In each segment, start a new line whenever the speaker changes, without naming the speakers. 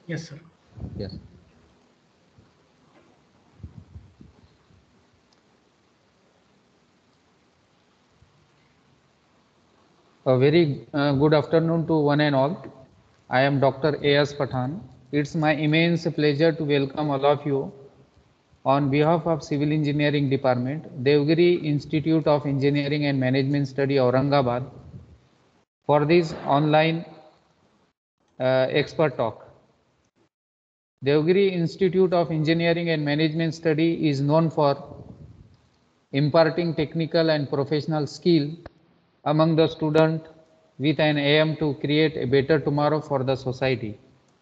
Yes, sir.
Yes. A very good afternoon to one and all. I am Dr. A.S. Pathan. It's my immense pleasure to welcome all of you on behalf of Civil Engineering Department, Devgiri Institute of Engineering and Management Study, Aurangabad, for this online expert talk. Devgiri Institute of Engineering and Management Study is known for imparting technical and professional skill among the student with an aim to create a better tomorrow for the society.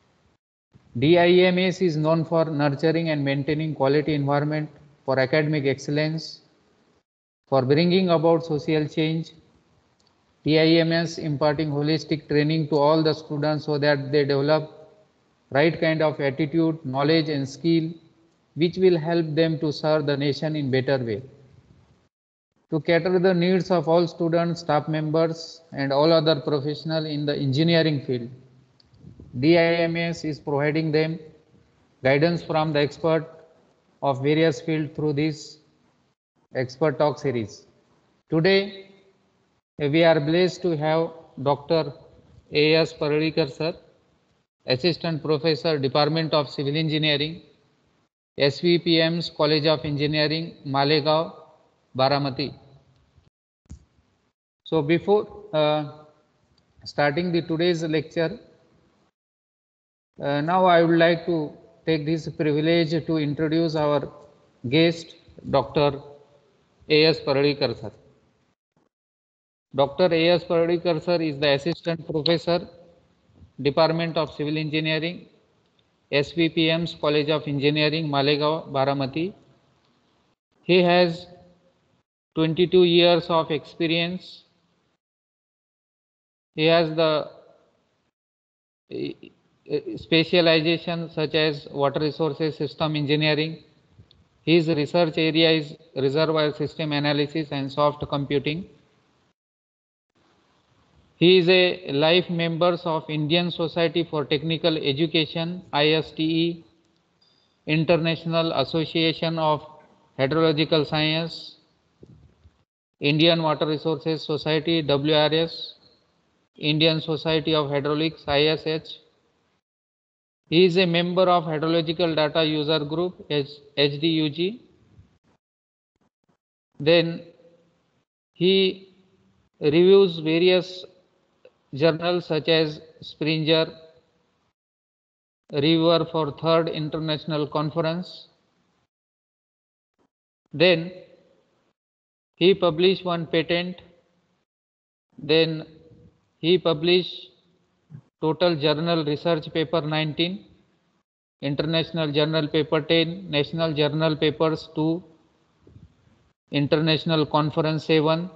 DIMS is known for nurturing and maintaining quality environment for academic excellence, for bringing about social change. DIMS imparting holistic training to all the students so that they develop right kind of attitude, knowledge and skill which will help them to serve the nation in better way. To cater the needs of all students, staff members and all other professionals in the engineering field, DIMS is providing them guidance from the expert of various fields through this expert talk series. Today, we are blessed to have Dr. A.S. Paradikar sir, Assistant Professor, Department of Civil Engineering, SVPM's College of Engineering, Malegaon, Baramati. So before starting the today's lecture, now I would like to take this privilege to introduce our guest, Dr. A.S. Paradikar sir. Dr. A.S. Paradikar sir is the Assistant Professor, Department of Civil Engineering, SVPM's College of Engineering, Malegaon, Baramati. He has 22 years of experience. He has the specialization such as water resources system engineering. His research area is reservoir system analysis and soft computing. He is a life member of Indian Society for Technical Education, ISTE, International Association of Hydrological Science, Indian Water Resources Society, WRS, Indian Society of Hydraulics, ISH. He is a member of Hydrological Data User Group, HDUG. Then he reviews various journals such as Springer, reviewer for Third International Conference. Then he published one patent. Then he published total journal research paper 19, international journal paper 10, national journal papers 2, international conference 7.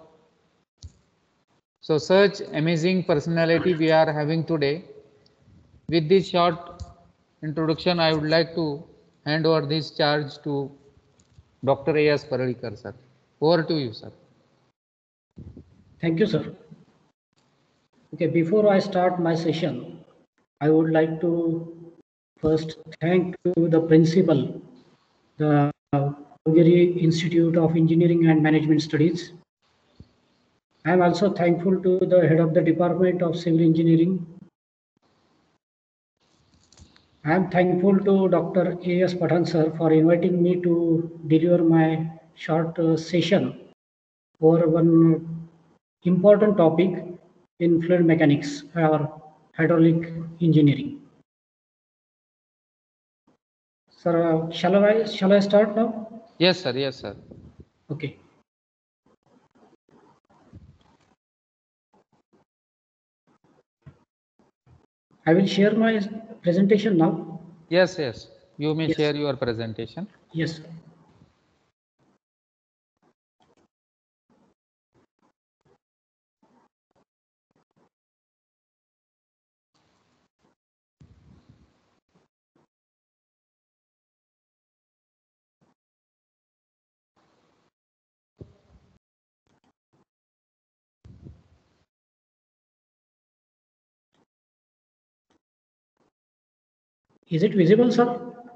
So such amazing personality we are having today. With this short introduction, I would like to hand over this charge to Dr. A.S. Paradikar sir. Over to you, sir.
Thank you, sir. Okay, before I start my session, I would like to first thank to the principal, the Devgiri Institute of Engineering and Management Studies. I am also thankful to the head of the Department of Civil Engineering. I am thankful to Dr. A.S. Pathan sir for inviting me to deliver my short session over one important topic in fluid mechanics or hydraulic engineering. Sir, shall I start now?
Yes, sir. Yes, sir.
Okay. I will share my presentation now.
Yes, yes. You may
Yes.
share your presentation.
Yes. Sir. Is it visible, sir?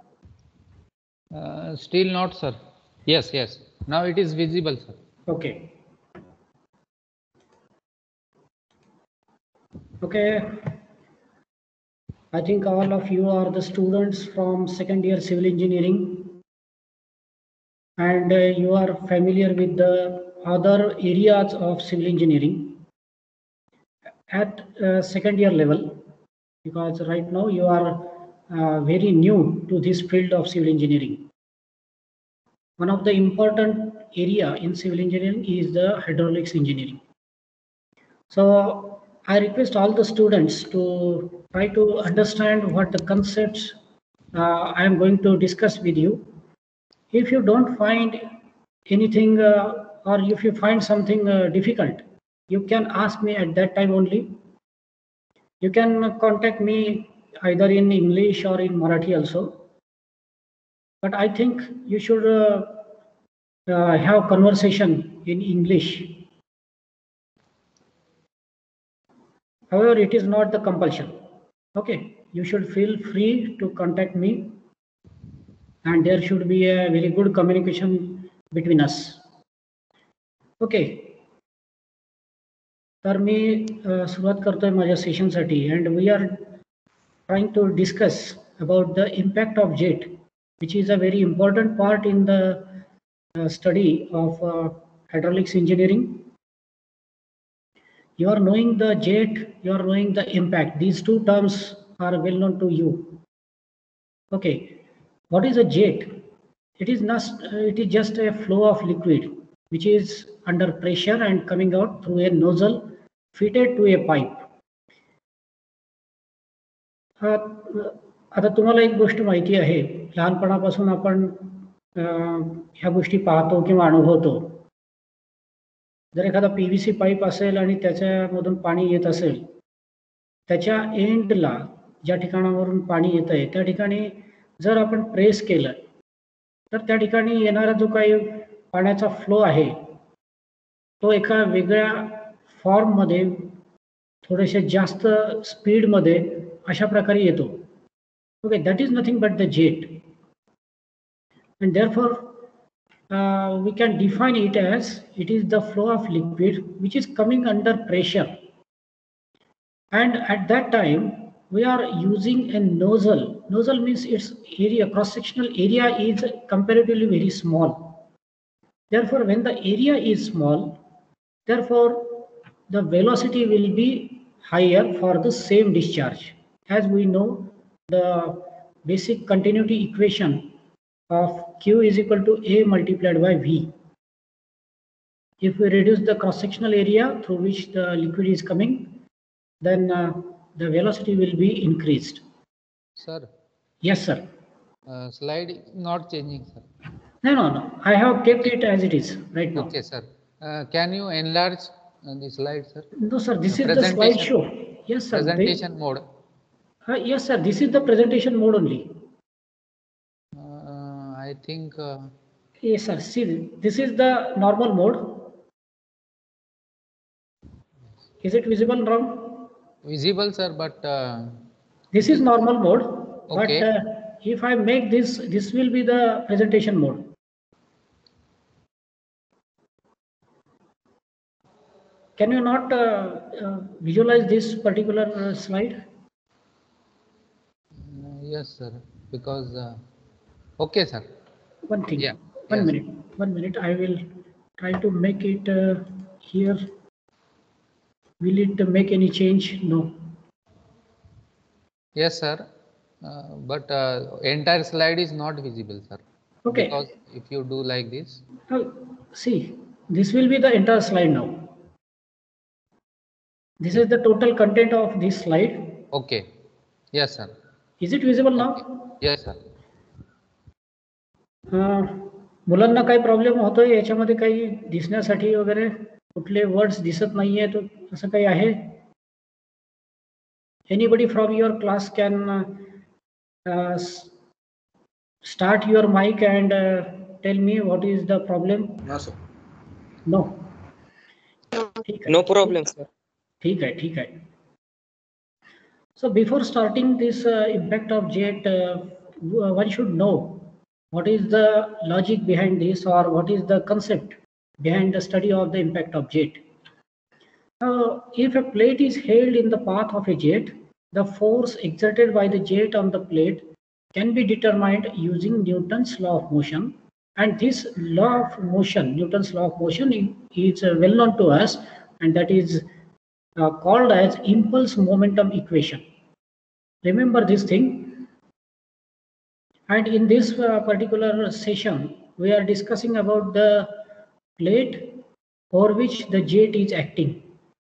Still not, sir. Yes, yes. Now it is visible, sir.
Okay. Okay. I think all of you are the students from second year civil engineering, and you are familiar with the other areas of civil engineering at second year level, because right now you are very new to this field of civil engineering. One of the important area in civil engineering is the hydraulics engineering. So I request all the students to try to understand what the concepts I am going to discuss with you. If you don't find anything or if you find something difficult, you can ask me at that time only. You can contact me either in English or in Marathi also. But I think you should have conversation in English. However, it is not the compulsion. Okay, you should feel free to contact me, and there should be a very good communication between us. Okay. तर मी सुरुवात करतोय माझ्या सेशनसाठी, and we are trying to discuss about the impact of jet, which is a very important part in the study of hydraulics engineering. You are knowing the jet, you are knowing the impact. These two terms are well known to you. Okay, what is a jet? It is not. It is just a flow of liquid which is under pressure and coming out through a nozzle fitted to a pipe. आता तुम्हाला एक गोष्ट माहिती आहे, लहानपणापासून आपण ह्या गोष्टी पाहतो किंवा अनुभवतो. जर एखादा पीव्हीसी पाईप असेल आणि त्याच्यामधून पाणी येत असेल, त्याच्या एंडला ज्या ठिकाणावरून पाणी येत आहे त्या ठिकाणी जर आपण प्रेस केलं तर त्या ठिकाणी येणारा जो काही पाण्याचा फ्लो आहे तो एका वेगळ्या फॉर्ममध्ये थोडेसे जास्त स्पीडमध्ये अशा प्रकारे येतो. Okay, that is nothing but the jet, and therefore we can define it as it is the flow of liquid which is coming under pressure, and at that time we are using a nozzle. Nozzle means its area, cross sectional area is comparatively very small. Therefore when the area is small, therefore the velocity will be higher for the same discharge. As we know, the basic continuity equation of Q is equal to A multiplied by V. If we reduce the cross-sectional area through which the liquid is coming, then the velocity will be increased.
Sir.
Yes, sir.
Slide is not changing, sir.
No. I have kept it as it is right now.
Okay, sir. Can you enlarge the slide, sir?
No, sir. This is the slideshow. Yes, sir.
Presentation mode.
Yes, sir. This is the presentation mode only.
I think.
Yes, sir. See, this is the normal mode. Is it visible, Ram?
Visible, sir, but.
This is normal mode.
Okay.
But if I make this will be the presentation mode. Can you not visualize this particular slide?
Yes, sir. Because. Okay, sir.
One thing.
Yeah.
One minute. I will try to make it here. Will it make any change? No.
Yes, sir. But entire slide is not visible, sir.
Okay.
Because if you do like this.
See, this will be the entire slide now. This is the total content of this slide.
Okay. Yes, sir.
Is it visible now?
Yes, sir.
मुलांना काही problem होतोय याच्यामध्ये, काही दिसण्यासाठी वगैरे कुठले words दिसत नाहीये, तो असं काही आहे? Anybody from your class can start your mic and tell me what is the problem?
No, sir.
No.
No problem, sir.
ठीक आहे. So before starting this impact of jet, one should know what is the logic behind this, or what is the concept behind the study of the impact of jet. If a plate is held in the path of a jet, the force exerted by the jet on the plate can be determined using Newton's law of motion. And this law of motion, Newton's law of motion, is well known to us, and that is called as impulse momentum equation. Remember this thing. And in this particular session, we are discussing about the plate over which the jet is acting.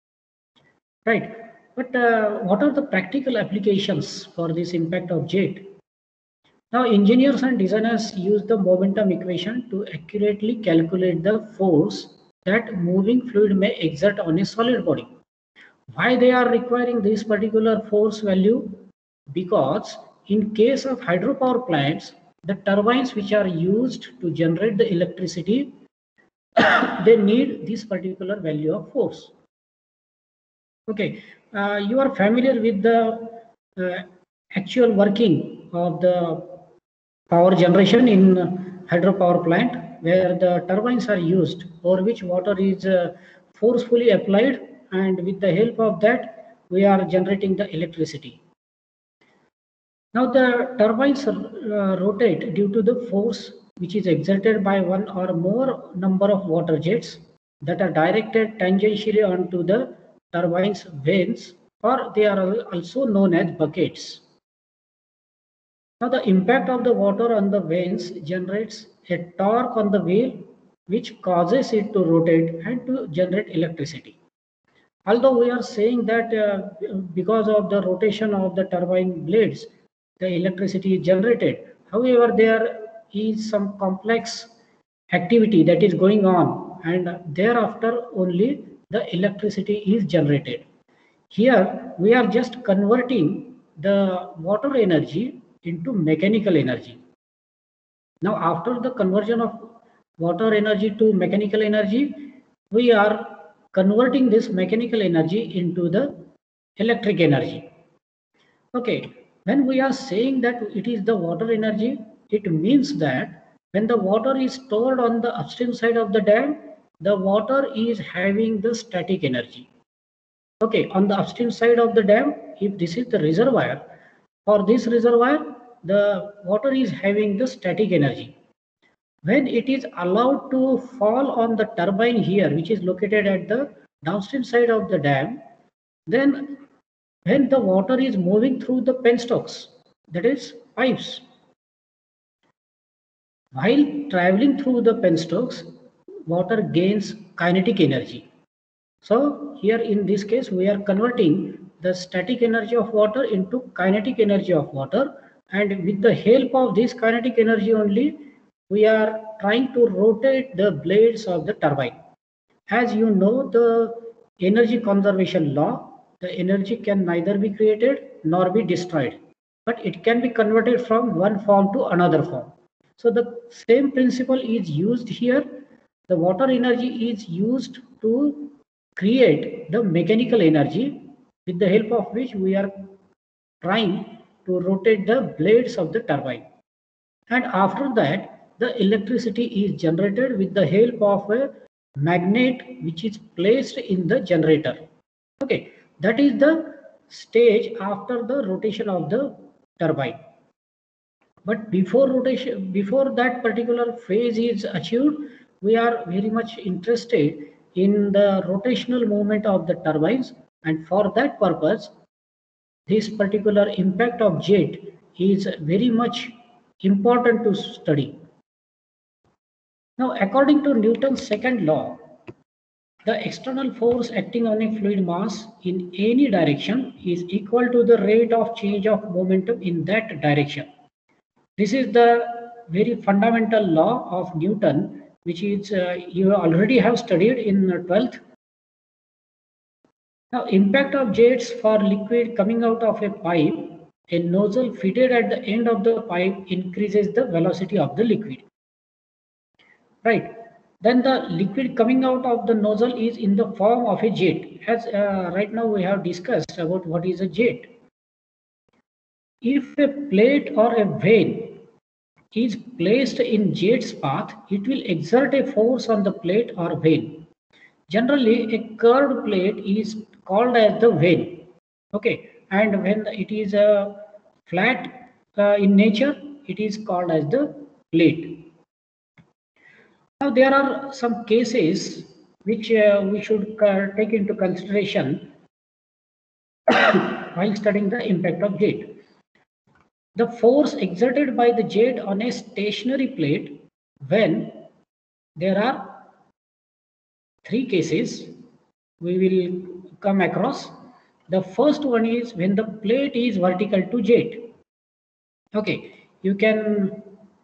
Right. But what are the practical applications for this impact of jet? Now, engineers and designers use the momentum equation to accurately calculate the force that moving fluid may exert on a solid body. Why they are requiring this particular force value? Because in case of hydropower plants, the turbines which are used to generate the electricity, they need this particular value of force. Okay, you are familiar with the actual working of the power generation in hydropower plant, where the turbines are used, over which water is forcefully applied, and with the help of that, we are generating the electricity. Now the turbines rotate due to the force which is exerted by one or more number of water jets that are directed tangentially onto the turbine's vanes, or they are also known as buckets. Now the impact of the water on the vanes generates a torque on the wheel which causes it to rotate and to generate electricity. Although we are saying that because of the rotation of the turbine blades, the electricity is generated. However, there is some complex activity that is going on, and thereafter only the electricity is generated. Here, we are just converting the water energy into mechanical energy. Now, after the conversion of water energy to mechanical energy, we are converting this mechanical energy into the electric energy. Okay, when we are saying that it is the water energy, it means that when the water is stored on the upstream side of the dam, the water is having the static energy. Okay, on the upstream side of the dam, if this is the reservoir, for this reservoir, the water is having the static energy. When it is allowed to fall on the turbine here, which is located at the downstream side of the dam, then when the water is moving through the penstocks, that is pipes, while traveling through the penstocks, water gains kinetic energy. So here in this case, we are converting the static energy of water into kinetic energy of water, and with the help of this kinetic energy only, we are trying to rotate the blades of the turbine. As you know, the energy conservation law, the energy can neither be created nor be destroyed, but it can be converted from one form to another form. So the same principle is used here. The water energy is used to create the mechanical energy, with the help of which we are trying to rotate the blades of the turbine. And after that, the electricity is generated with the help of a magnet which is placed in the generator. Okay, that is the stage after the rotation of the turbine. But before rotation, before that particular phase is achieved, we are very much interested in the rotational movement of the turbines, and for that purpose, this particular impact of jet is very much important to study. Now, according to Newton's second law, the external force acting on a fluid mass in any direction is equal to the rate of change of momentum in that direction. This is the very fundamental law of Newton, which is you already have studied in 12th. Now, impact of jets for liquid coming out of a pipe, a nozzle fitted at the end of the pipe increases the velocity of the liquid. Right. Then the liquid coming out of the nozzle is in the form of a jet. As right now we have discussed about what is a jet. if a plate or a vein is placed in jet's path, it will exert a force on the plate or vein. Generally, a curved plate is called as the vein. Okay, and when it is flat in nature, it is called as the plate. Now, there are some cases which we should take into consideration while studying the impact of jet. The force exerted by the jet on a stationary plate when there are three cases we will come across. The first one is when the plate is vertical to jet. Okay, you can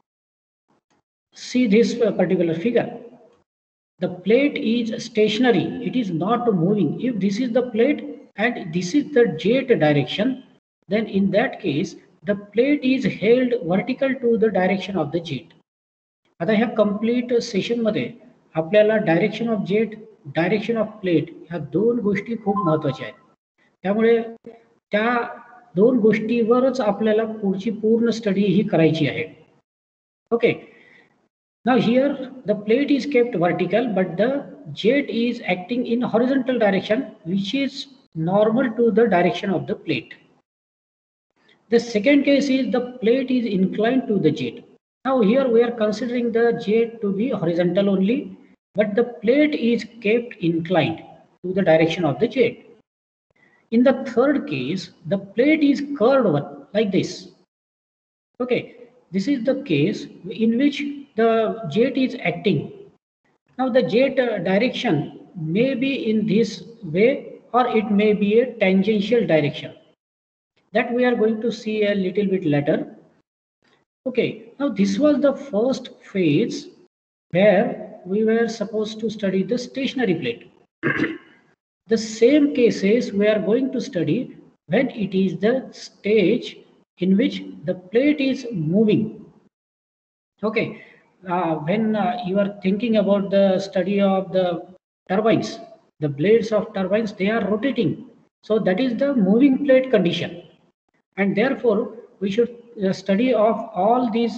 see this particular figure. The plate is stationary, it is not moving. If this is the plate and this is the jet direction, then in that case, the plate is held vertical to the direction of the jet. आता ह्या complete सेशनमध्ये आपल्याला direction of jet, direction of plate ह्या दोन गोष्टी खूप महत्त्वाच्या आहेत. त्यामुळे त्या दोन गोष्टीवरच आपल्याला पुढची पूर्ण स्टडी ही करायची आहे. Okay, now here the plate is kept vertical but the jet is acting in horizontal direction which is normal to the direction of the plate. The second case is the plate is inclined to the jet. Now here we are considering the jet to be horizontal only, but the plate is kept inclined to the direction of the jet. In the third case, the plate is curved like this. Okay, this is the case in which the jet is acting. Now the jet direction may be in this way or it may be a tangential direction. That we are going to see a little bit later. Okay, now this was the first phase where we were supposed to study the stationary plate. The same cases we are going to study when it is the stage in which the plate is moving. Okay, when you are thinking about the study of the turbines, the blades of turbines, they are rotating. So that is the moving plate condition. And therefore, we should study of all these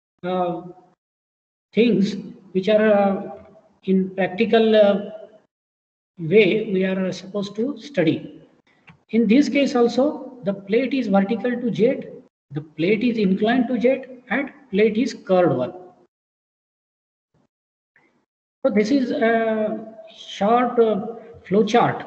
things which are in practical way we are supposed to study. In this case also, the plate is vertical to jet, the plate is inclined to jet, and plate is curved one. So this is a short flow chart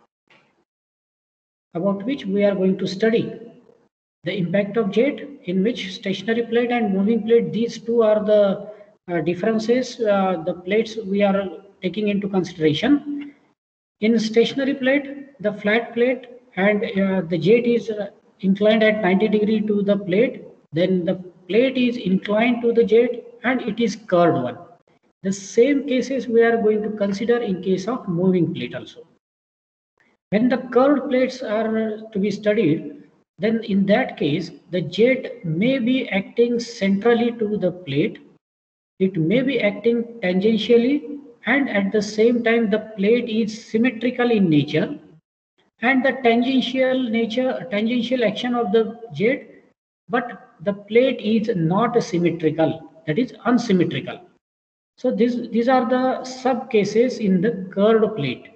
about which we are going to study the impact of jet, in which stationary plate and moving plate, these two are the differences, the plates we are taking into consideration. In stationary plate, the flat plate and the jet is inclined at 90 degree to the plate, then the plate is inclined to the jet and it is curved one. The same cases we are going to consider in case of moving plate also. When the curved plates are to be studied, then in that case, the jet may be acting centrally to the plate, it may be acting tangentially, and at the same time, the plate is symmetrical in nature, and the tangential action of the jet, but the plate is not symmetrical, that is unsymmetrical. So these are the sub cases in the curved plate.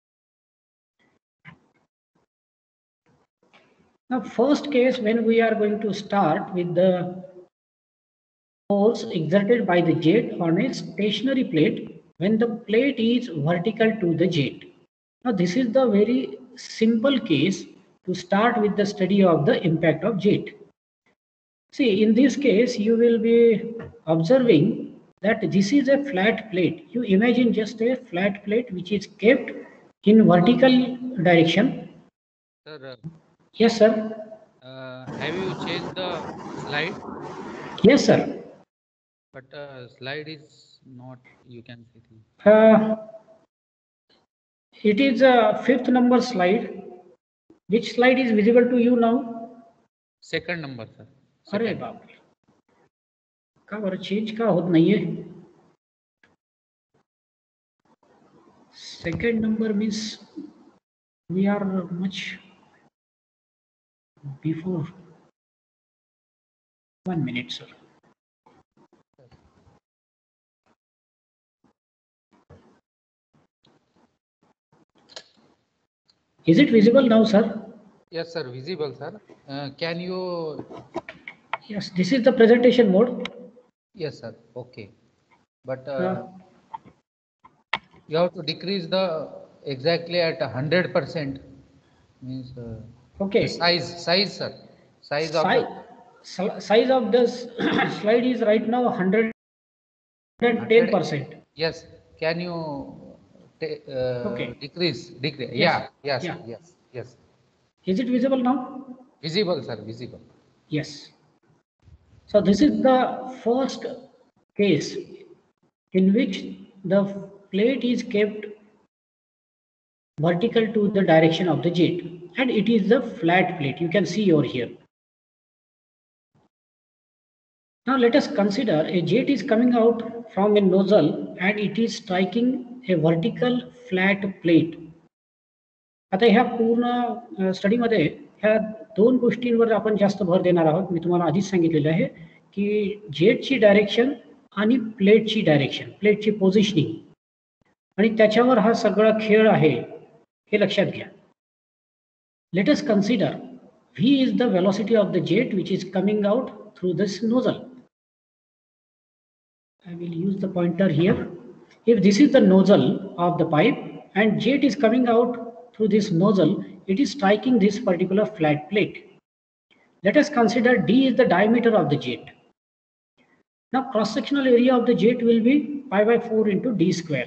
Now, first case, when we are going to start with the force exerted by the jet on a stationary plate when the plate is vertical to the jet. Now, this is the very simple case to start with the study of the impact of jet. See, in this case, you will be observing that this is a flat plate. You imagine just a flat plate which is kept in vertical direction.
Sir,
yes, sir.
Have you changed the slide?
Yes, sir.
But slide is not, you can see.
It is a fifth number slide. Which slide is visible to you now?
Second number, sir.
अरे बाप रे, का बरं change का होत नाहीये? Second number means we are much before 1 minute, sir. Is it visible now, sir?
Yes, sir, visible, sir. Can you?
Yes, this is the presentation mode.
Yes, sir. Okay. But you have to decrease the exactly at 100%. Means
Okay.
the size, sir. Size of the
Size of this slide is right now 110%.
Yes. Can you
Okay.
decrease?
Yes.
Yeah. Yes.
Yeah.
Yes. Yes.
Is it visible now?
Visible, sir. Visible.
Yes. So this is the first case in which the plate is kept vertical to the direction of the jet, and it is the flat plate. You can see over here. Now let us consider a jet is coming out from a nozzle and it is striking a vertical flat plate. आता ह्या पूर्ण स्टडीमध्ये ह्या दोन गोष्टींवर आपण जास्त भर देणार आहोत. मी तुम्हाला आधीच सांगितलेलं आहे की जेटची डायरेक्शन आणि प्लेटची डायरेक्शन, प्लेटची पोझिशनिंग, आणि त्याच्यावर हा सगळा खेळ आहे हे लक्षात घ्या. Let us consider v is the velocity of the jet which is coming out through this nozzle. I will use the pointer here. If this is the nozzle of the pipe and jet is coming out through this nozzle, it is striking this particular flat plate. Let us consider d is the diameter of the jet. Now cross-sectional area of the jet will be pi by 4 into d square.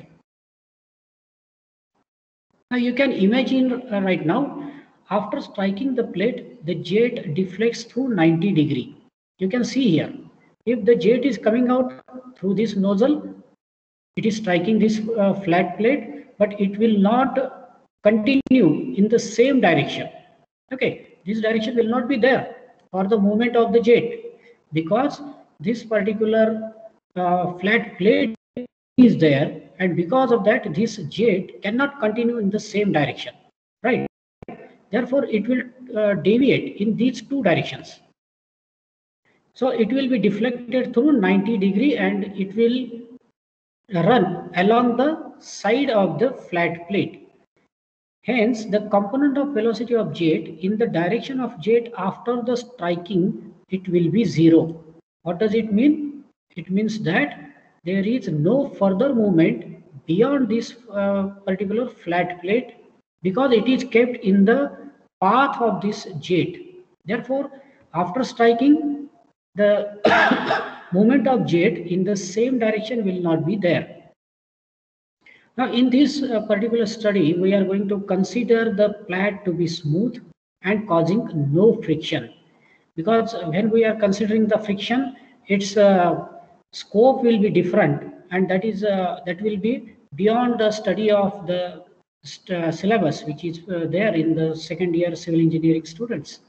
Now you can imagine right now, after striking the plate, the jet deflects through 90 degree. You can see here, if the jet is coming out through this nozzle, it is striking this flat plate, but it will not continue in the same direction. Okay, this direction will not be there for the movement of the jet, because this particular flat plate is there, and because of that this jet cannot continue in the same direction, right? Therefore it will deviate in these two directions. So it will be deflected through 90 degree and it will run along the side of the flat plate. Hence, the component of velocity of jet in the direction of jet after the striking, it will be 0. What does it mean? It means that there is no further movement beyond this particular flat plate, because it is kept in the path of this jet. Therefore, after striking, the movement of jet in the same direction will not be there. Now, in this particular study, we are going to consider the plate to be smooth and causing no friction, because when we are considering the friction, its scope will be different, and that will be beyond the study of the syllabus which is there in the second year civil engineering students.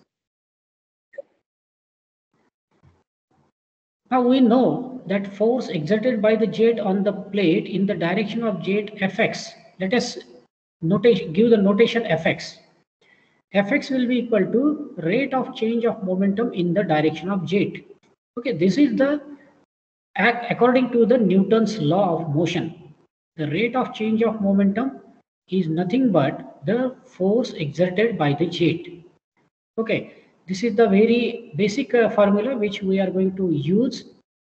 Now we know that force exerted by the jet on the plate in the direction of jet Fx. Let us give the notation Fx. Fx will be equal to rate of change of momentum in the direction of jet. Okay, this is the according to the Newton's law of motion. The rate of change of momentum is nothing but the force exerted by the jet. Okay, this is the very basic formula which we are going to use.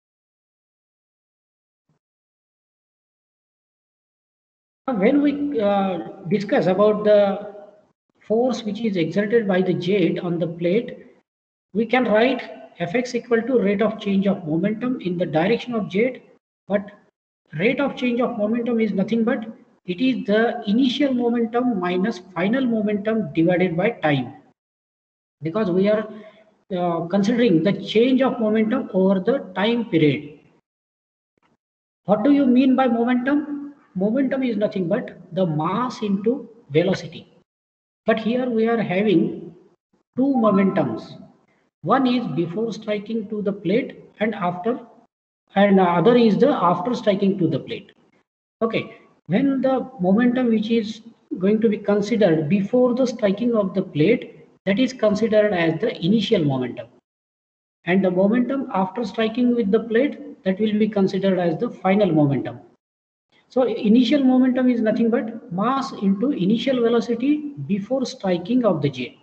When we discuss about the force which is exerted by the jet on the plate, we can write Fx equal to rate of change of momentum in the direction of jet, but rate of change of momentum is nothing but it is the initial momentum minus final momentum divided by time, because we are considering the change of momentum over the time period. What do you mean by momentum? Momentum is nothing but the mass into velocity. But here we are having two momentums. One is before striking to the plate and after, and other is the after striking to the plate. Okay, when the momentum which is going to be considered before the striking of the plate, that is considered as the initial momentum. and the momentum after striking with the plate, that will be considered as the final momentum. So initial momentum is nothing but mass into initial velocity before striking of the jet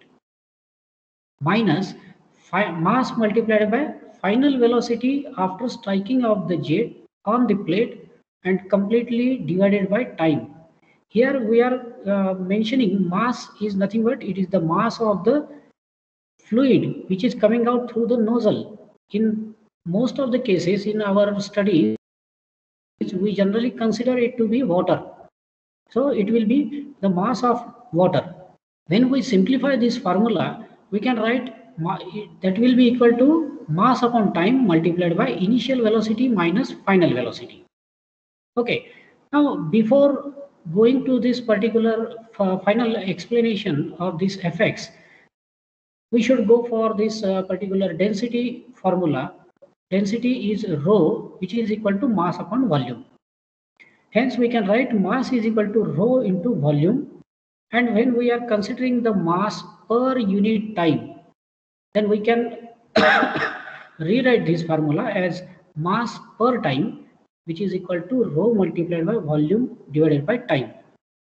minus mass multiplied by final velocity after striking of the jet on the plate and completely divided by time. Here we are mentioning mass is nothing but it is the mass of the fluid which is coming out through the nozzle. In most of the cases in our studies, we generally consider it to be water. So it will be the mass of water. When we simplify this formula, we can write that will be equal to mass upon time multiplied by initial velocity minus final velocity. Okay. Now, before going to this particular final explanation of this fx, we should go for this particular density formula. Density is rho, which is equal to mass upon volume. Hence, we can write mass is equal to rho into volume. And when we are considering the mass per unit time, then we can rewrite this formula as mass per time, which is equal to rho multiplied by volume divided by time.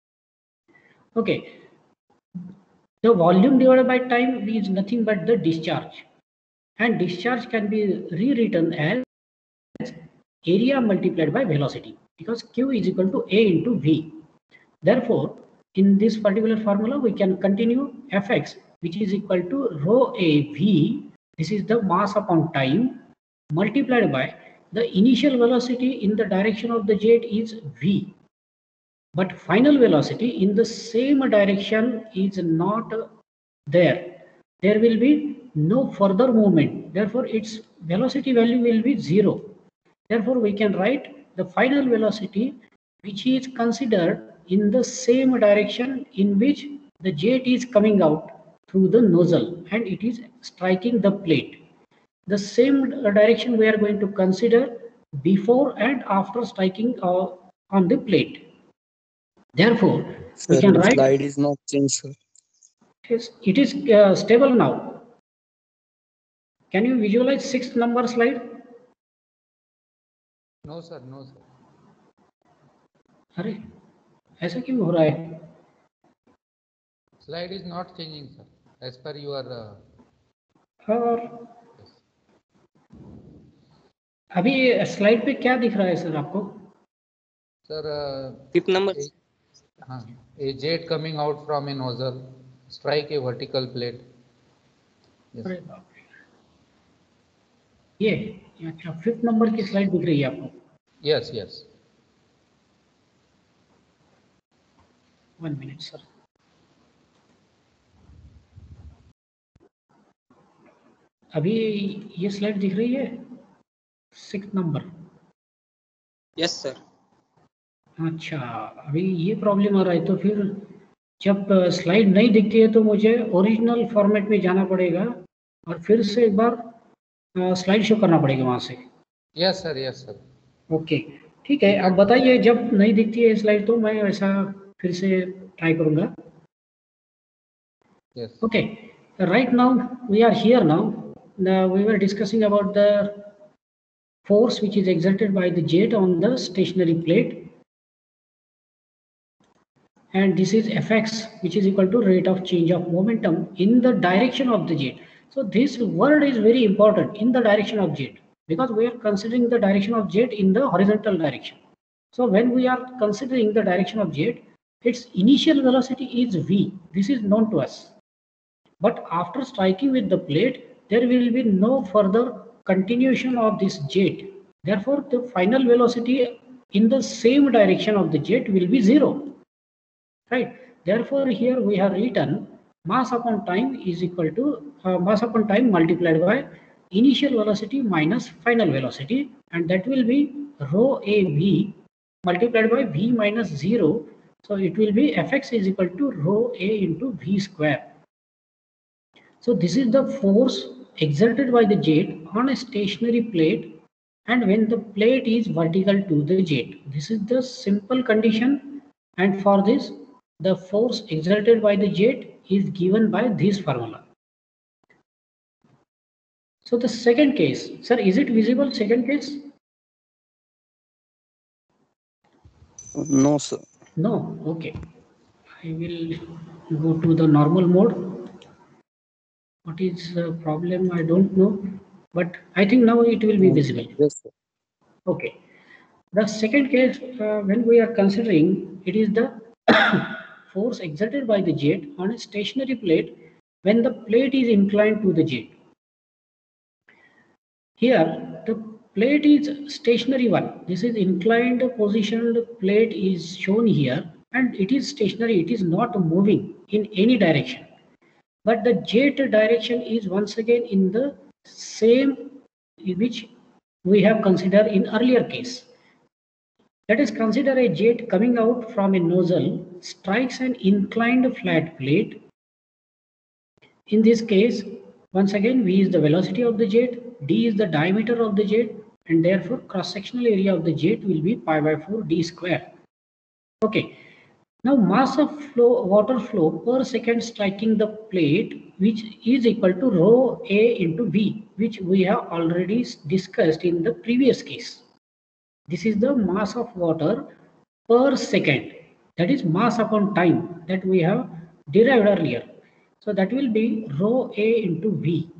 Okay. The volume divided by time is nothing but the discharge. And discharge can be rewritten as area multiplied by velocity, because Q is equal to A into V. Therefore, in this particular formula, we can continue Fx, which is equal to rho A V. This is the mass upon time multiplied by the initial velocity in the direction of the jet is V. But final velocity in the same direction is not there. There will be no further movement. Therefore, its velocity value will be 0. Therefore, we can write the final velocity which is considered in the same direction in which the jet is coming out through the nozzle and it is striking the plate. The same direction we are going to consider before and after striking on the plate. Therefore,
Sir,
we can
the
write
slide is not changed, sir.
it is stable now. Can you visualize 6th number slide?
No sir, no sir.
अरे ऐसा क्यों हो रहा है?
Slide is not changing sir, as per your
और अभी slide पे क्या दिख रहा है सर आपको?
sir
5th number.
a jet coming out from a nozzle strike a vertical plate. Yes.
अरे बाप रे, ये अच्छा 5th नंबर की स्लाइड दिख रही है आपको?
Yes, yes.
1 minute sir. अभी ये स्लाइड दिख रही है 6th नंबर?
Yes, sir.
अच्छा, अभी ये प्रॉब्लम आ रहा है, तो फिर जब स्लाइड नहीं दिखती है तो मुझे ओरिजिनल फॉर्मेट में जाना पड़ेगा और फिर से एक बार स्लाइड शो करना पड़ेगा वहां से.
Yes sir, yes sir.
Okay, ठीक है. आप बताइए जब नहीं दिखती है स्लाइड तो मैं वैसा फिर से ट्राई करूंगा.
Yes.
Okay, right now we are here now. We were discussing about the force which is exerted by the jet on the stationary plate, and this is Fx, which is equal to rate of change of momentum in the direction of the jet. So this word is very important, in the direction of jet, because we are considering the direction of jet in the horizontal direction. So when we are considering the direction of jet, its initial velocity is v. This is known to us. But after striking with the plate, there will be no further continuation of this jet. Therefore, the final velocity in the same direction of the jet will be 0. Right? Therefore, here we have written mass upon time is equal to mass upon time multiplied by initial velocity minus final velocity, and that will be rho AV multiplied by V minus 0. So it will be Fx is equal to rho A into V square. So this is the force exerted by the jet on a stationary plate, and when the plate is vertical to the jet. This is the simple condition, and for this the force exerted by the jet is given by this formula. So the second case, sir, is it visible second case?
No, sir.
No, okay. I will go to the normal mode. What is the problem? I don't know, but I think now it will be visible.
Yes, sir.
Okay. The second case, when we are considering, it is the force exerted by the jet on a stationary plate when the plate is inclined to the jet. Here, the plate is stationary one. This is inclined positioned plate is shown here, and it is stationary. It is not moving in any direction. But the jet direction is once again in the same which we have considered in earlier case. Let us consider a jet coming out from a nozzle strikes an inclined flat plate. In this case, once again, V is the velocity of the jet, D is the diameter of the jet, and therefore cross-sectional area of the jet will be pi by 4 d square. Okay. Now mass of water flow per second striking the plate, which is equal to rho A into V, which we have already discussed in the previous case. This is the mass of water per second. That is mass upon time that we have derived earlier. So that will be rho A into V.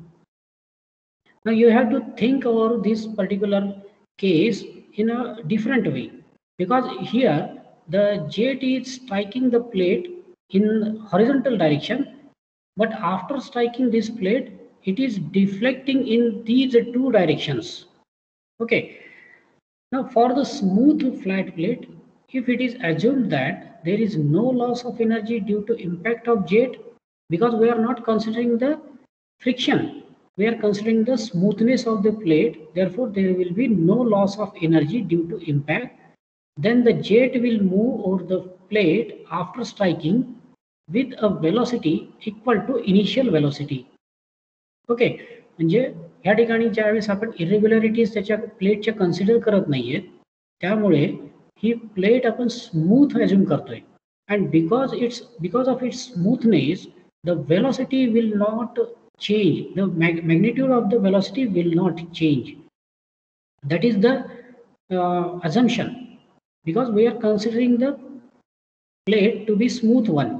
Now you have to think over this particular case in a different way, because here the jet is striking the plate in horizontal direction, but after striking this plate, it is deflecting in these two directions. Okay. Now for the smooth flat plate, if it is assumed that there is no loss of energy due to impact of jet, because we are not considering the friction, we are considering the smoothness of the plate, therefore there will be no loss of energy due to impact, then the jet will move over the plate after striking with a velocity equal to initial velocity. Okay, म्हणजे या ठिकाणी ज्यावेळेस आपण इरेग्युलरिटीज त्याच्या प्लेटच्या consider करत नाहीये, त्यामुळे ही प्लेट आपण स्मूथ अज्युम करतोय. And because of its smoothness the velocity will not change, the magnitude of the velocity will not change. That is the assumption, because we are considering the plate to be smooth one.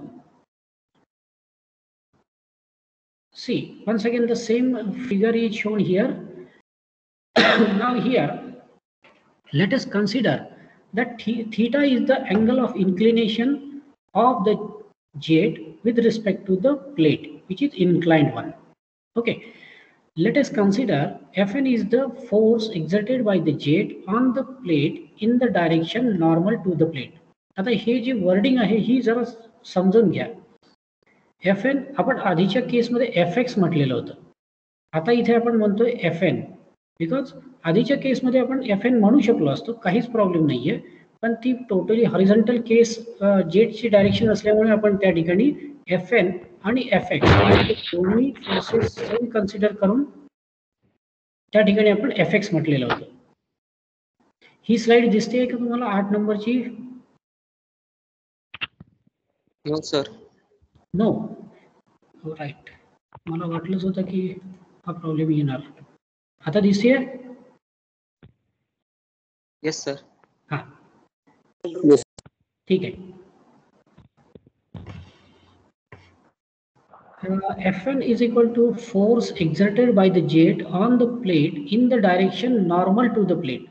See, once again the same figure is shown here. Now here, let us consider that theta is the angle of inclination of the jet with respect to the plate, which is inclined one. Okay, let us consider Fn is the force exerted by the jet on the plate in the direction normal to the plate. आता हे जे wording आहे ही जरा समजून घ्या. Fn आपण आधीच्या केसमध्ये Fx म्हटलेलं होतं, आता इथे आपण म्हणतोय Fn, बिकॉज आधीच्या केसमध्ये आपण Fn म्हणू शकलो असतो, काहीच प्रॉब्लेम नाहीये, पण ती टोटली हॉरिझॉन्टल केस जेटची डायरेक्शन असल्यामुळे आपण त्या ठिकाणी Fn आणि Fx दोन्ही फोर्सेस सेम कन्सिडर करून त्या ठिकाणी आपण Fx म्हटलेलं होतं. ही स्लाइड दिसते का तुम्हाला 8 number?
No sir.
No, right. मला वाटलंच होतं की हा प्रॉब्लेम येणार. आता दिसते?
Yes sir.
हा,
येस.
ठीक आहे. Fn is equal to force exerted by the jet on the plate in the direction normal to the plate.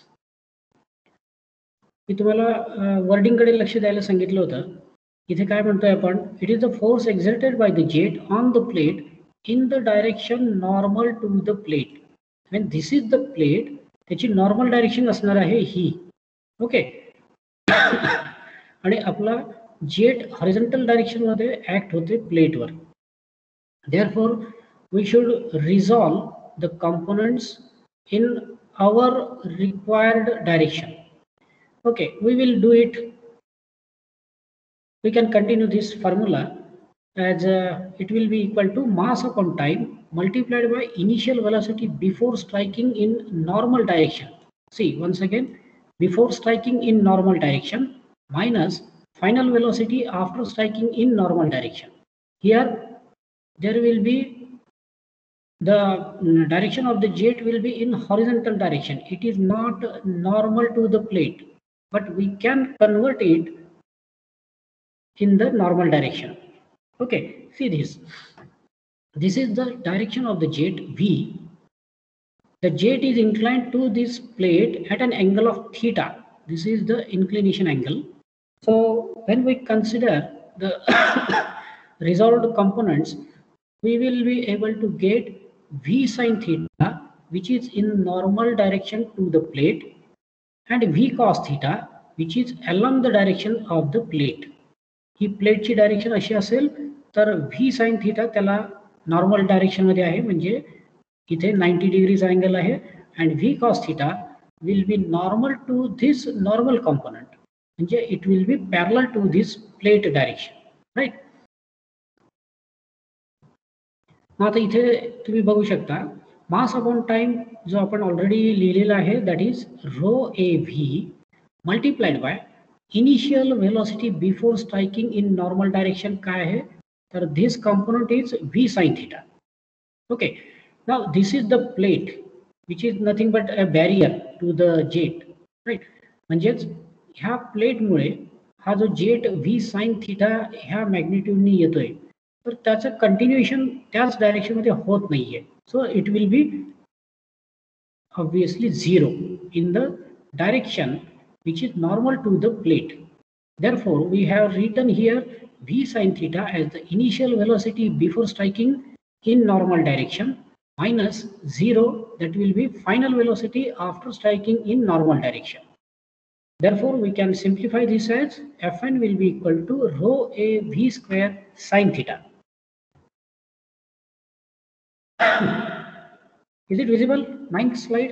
मी तुम्हाला वर्डिंग कडे लक्ष द्यायला सांगितलं होतं. इथे काय म्हणतोय आपण, it is the force exerted by the jet on the plate in the direction normal to the plate. And this is the plate, त्याची नॉर्मल डायरेक्शन असणार आहे ही. ओके, आणि आपला जेट हॉरिझॉन्टल डायरेक्शन मध्ये ऍक्ट होते प्लेटवर. Therefore, we should resolve the components in our required direction. Okay, we will do it. We can continue this formula as it will be equal to mass upon time multiplied by initial velocity before striking in normal direction. See, once again, before striking in normal direction minus final velocity after striking in normal direction. Here there will be direction of the jet will be in horizontal direction. It is not normal to the plate, but we can convert it in the normal direction. Okay, see this. This is the direction of the jet V. The jet is inclined to this plate at an angle of theta. This is the inclination angle. So when we consider the resolved components, we will be able to get V sine theta, which is in normal direction to the plate, and V cos theta, which is along the direction of the plate. ही प्लेटची direction अशी असेल तर V sine theta त्याला normal direction मध्ये आहे, म्हणजे इथे 90 degrees angle आहे, and V cos theta will be normal to this normal component, म्हणजे it will be parallel to this plate direction, right. आता इथे तुम्ही बघू शकता मास अपॉन टाइम जो आपण ऑलरेडी लिहिलेला आहे, that is rho A V multiplied by initial velocity before striking in normal direction काय आहे, तर this component is V sine theta. Okay, now this is the plate which is nothing but a barrier to the jet, right. म्हणजेच ह्या प्लेटमुळे हा जो jet V sine theta ह्या मॅग्निट्यूडने येतोय, तर त्याचं कंटिन्युएशन त्याच डायरेक्शनमध्ये होत नाहीये. So it will be obviously zero in the direction which is normal to the plate. Therefore, we have written here v sin theta as the initial velocity before striking in normal direction minus 0, that will be final velocity after striking in normal direction. Therefore, we can simplify this as Fn will be equal to rho a v square sin theta. Is it visible? 9th slide.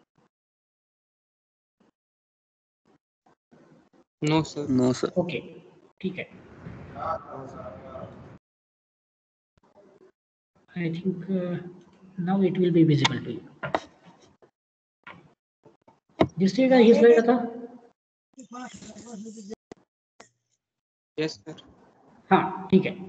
No, sir.
No, sir.
Okay, ठीक है. I think now it will be visible to you. दिसते का ही slide आता?
Yes, sir.
हाँ, ठीक है.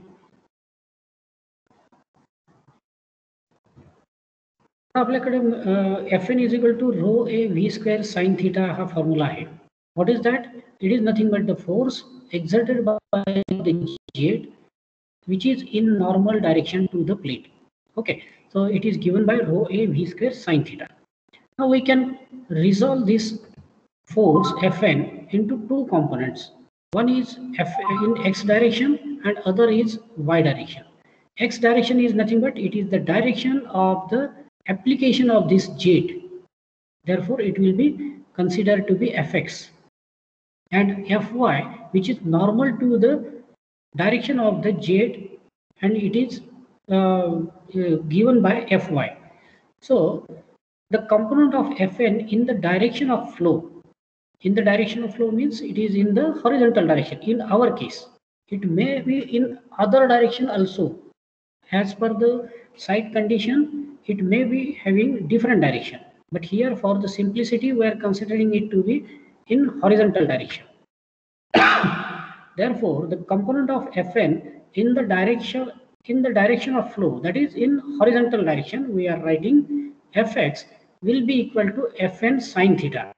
आपल्याकडे Fn is equal to rho a v square sin theta हा फॉर्म्युला आहे. What is that? It is nothing but the force exerted by the jet which is in normal direction to the plate. Okay, so it is given by rho a v square sin theta. Now we can resolve this force Fn into two components. One is F in x direction and other is y direction. X direction is nothing but it is the direction of the application of this jet. Therefore, it will be considered to be Fx, and Fy, which is normal to the direction of the jet, and it is given by Fy. So, the component of Fn in the direction of flow. In the direction of flow means it is in the horizontal direction. In our case, it may be in other direction also. As per the site condition, it may be having different direction. But here, for the simplicity, we are considering it to be in horizontal direction. Therefore, the component of Fn in the direction of flow, that is in horizontal direction, we are writing Fx will be equal to Fn sin theta.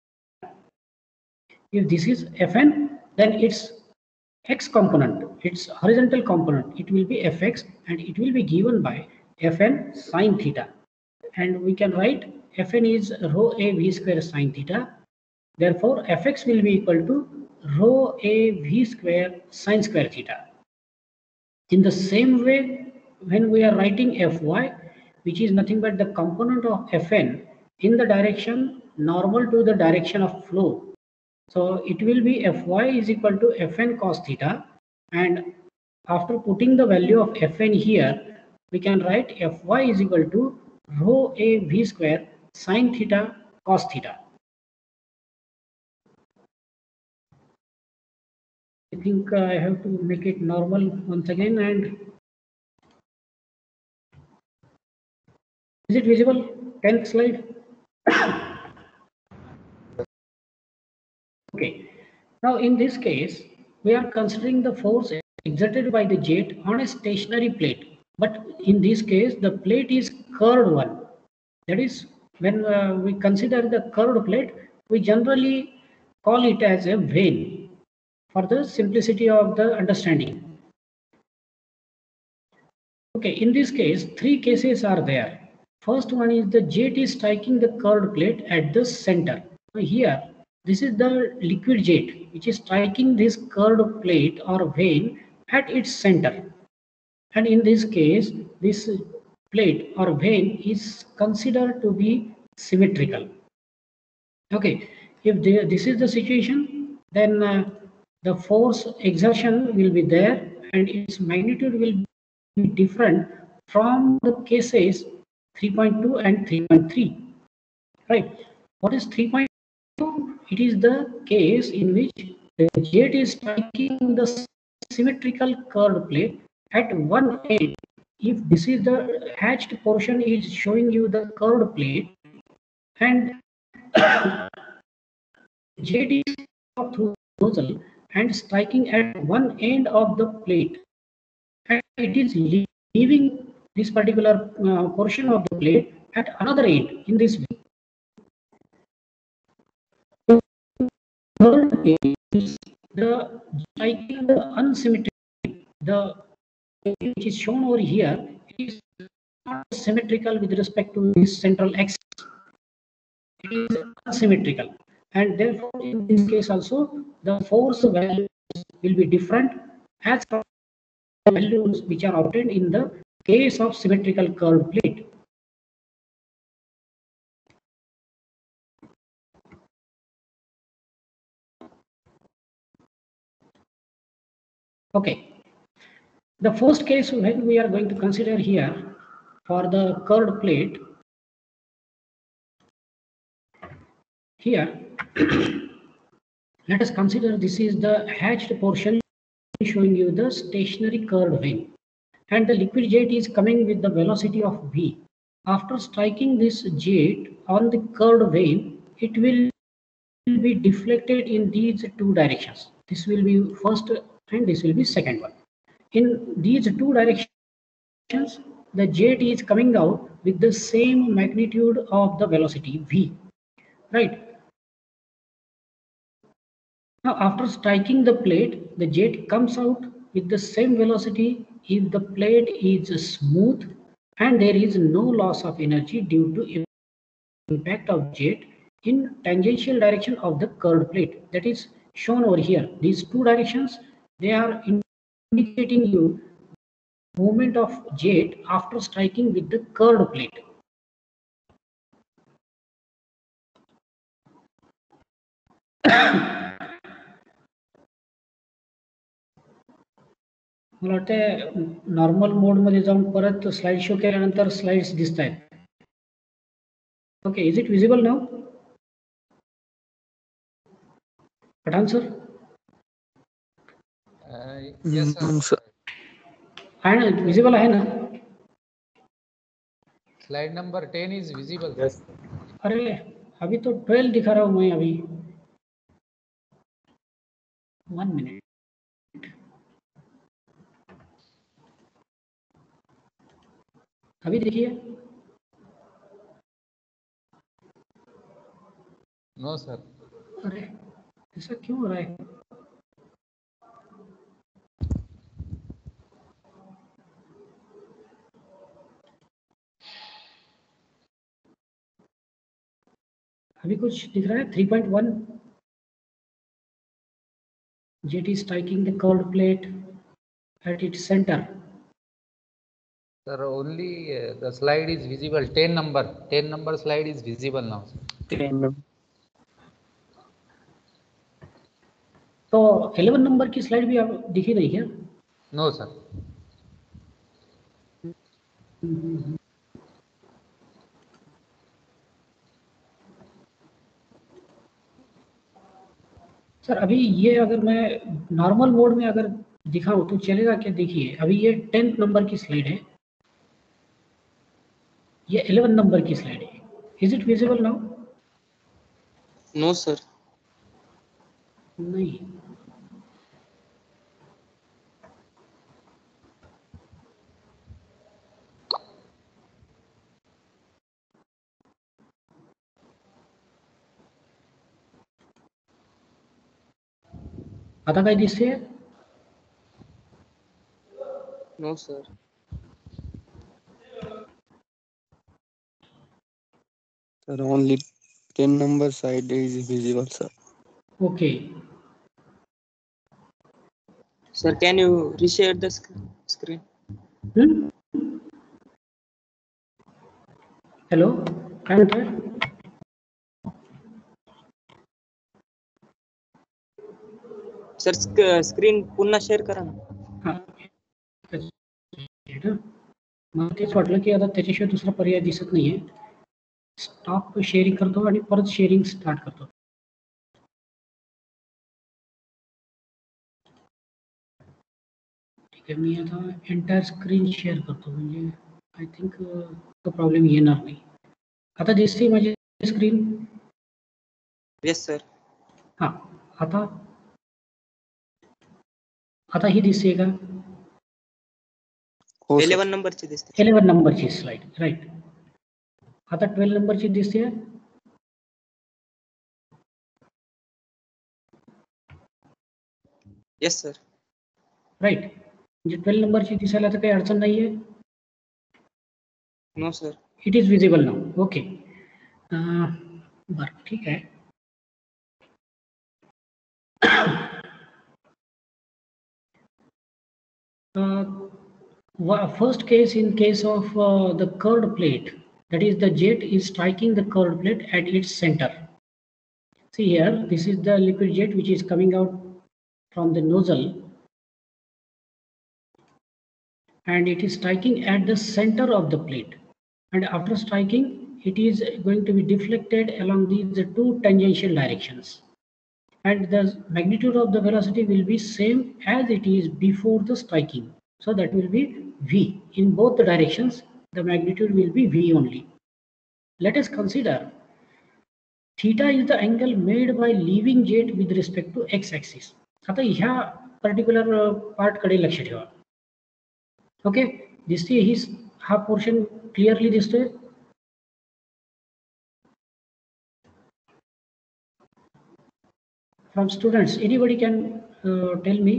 If this is Fn, then its x component, its horizontal component, it will be Fx, and it will be given by Fn sin theta. And we can write Fn is rho a v square sin theta. Therefore, Fx will be equal to rho a v square sin square theta. In the same way, when we are writing Fy, which is nothing but the component of Fn in the direction normal to the direction of flow. So it will be Fy is equal to Fn cos theta, and after putting the value of Fn here, we can write Fy is equal to rho a v square sin theta cos theta. I think I have to make it normal once again. And is it visible? 10th slide. Okay. Now in this case, we are considering the force exerted by the jet on a stationary plate. But in this case, the plate is curved one. That is, when we consider the curved plate, we generally call it as a vein for the simplicity of the understanding. Okay, in this case, three cases are there. First one is the jet is striking the curved plate at the center. Here, this is the liquid jet which is striking this curved plate or vein at its center. And in this case, this plate or vein is considered to be symmetrical. Okay, if this is the situation, then the force exertion will be there and its magnitude will be different from the cases 3.2 and 3.3. Right? What is 3.2? It is the case in which the jet is striking the symmetrical curved plate at one end. If this is the hatched portion is showing you the curved plate and jet is through nozzle and striking at one end of the plate, and it is leaving this particular portion of the plate at another end in this way. Third is the striking the unsymmetrical. The which is shown over here is not symmetrical with respect to this central axis. It is asymmetrical, and therefore in this case also the force value will be different as from the values which are obtained in the case of symmetrical curved plate. Okay, the first case when we are going to consider here for the curved plate, here let us consider this is the hatched portion showing you the stationary curved vein, and the liquid jet is coming with the velocity of v. After striking this jet on the curved vein, it will be deflected in these two directions. This will be first and this will be second one. In these two directions, the jet is coming out with the same magnitude of the velocity v, right? Now, after striking the plate, the jet comes out with the same velocity if the plate is smooth and there is no loss of energy due to impact of jet in tangential direction of the curved plate. That is shown over here. These two directions, they are indicating you movement of jet after striking with the curved plate. मला वाटतं normal mode मध्ये जाऊन परत slide show केल्यानंतर slides दिसत आहेत. Okay, is it visible now? Pathan sir?
Yes, sir.
आहे ना, विजिबल आहे ना?
Slide number 10 is visible.
Yes.
अरे अभी तो 12 दिखा रहा हूँ मैं अभी. 1 minute. अभी देखिए.
No, sir.
अरे ऐसा क्यों हो रहा है? अभी कुछ दिख रहा है? 3.1 jet is striking the curved plate at its center.
Sir, only the slide is visible. 10 number slide is visible now.
10.
तो 11 नंबर की स्लाइड भी आप दिखी नहीं क्या?
No, sir.
सर अभी ये अगर मैं नॉर्मल मोड में अगर दिखाऊं तो चलेगा क्या? देखिए अभी ये 10th नंबर की स्लाइड है, ये 11 नंबर की स्लाइड है. Is it visible now?
No, sir.
नहीं. आता काय दिसते?
No, sir.
Sir, only 10 number side is visible, sir.
Okay.
Sir, can you reshare the screen?
Hello, काय म्हणतोय?
Sir, screen पुन्हा share करा ना.
हा. मला तेच वाटलं की आता त्याच्याशिवाय दुसरा पर्याय दिसत नाहीये. स्टॉप शेअरिंग करतो आणि परत शेअरिंग स्टार्ट करतो. ठीक आहे, मी आता एंटायर स्क्रीन शेअर करतो, म्हणजे आय थिंक तो प्रॉब्लेम येणार नाही. आता दिसते माझी स्क्रीन?
Yes, sir.
हा. आता ही दिसते का?
हो, sir.
11 नंबरची दिसते.
11 नंबरची स्लाइड, राईट. आता 12 नंबरची दिसते?
Yes, sir.
राईट. म्हणजे 12 नंबरची दिसायला तर काही अडचण नाहीये?
No, sir.
It is visible now. Okay. बरं, ठीक आहे. First case, in case of the curved plate, that is the jet is striking the curved plate at its center. See here, this is the liquid jet which is coming out from the nozzle, and it is striking at the center of the plate, and after striking it is going to be deflected along these two tangential directions, and the magnitude of the velocity will be same as it is before the striking. So that will be V. In both the directions, the magnitude will be V only. Let us consider theta is the angle made by leaving jet with respect to x-axis. आता ह्या particular part कडे लक्ष ठेवा. Okay, दिसते ही, हा portion clearly दिसतोय? From students, anybody can tell me?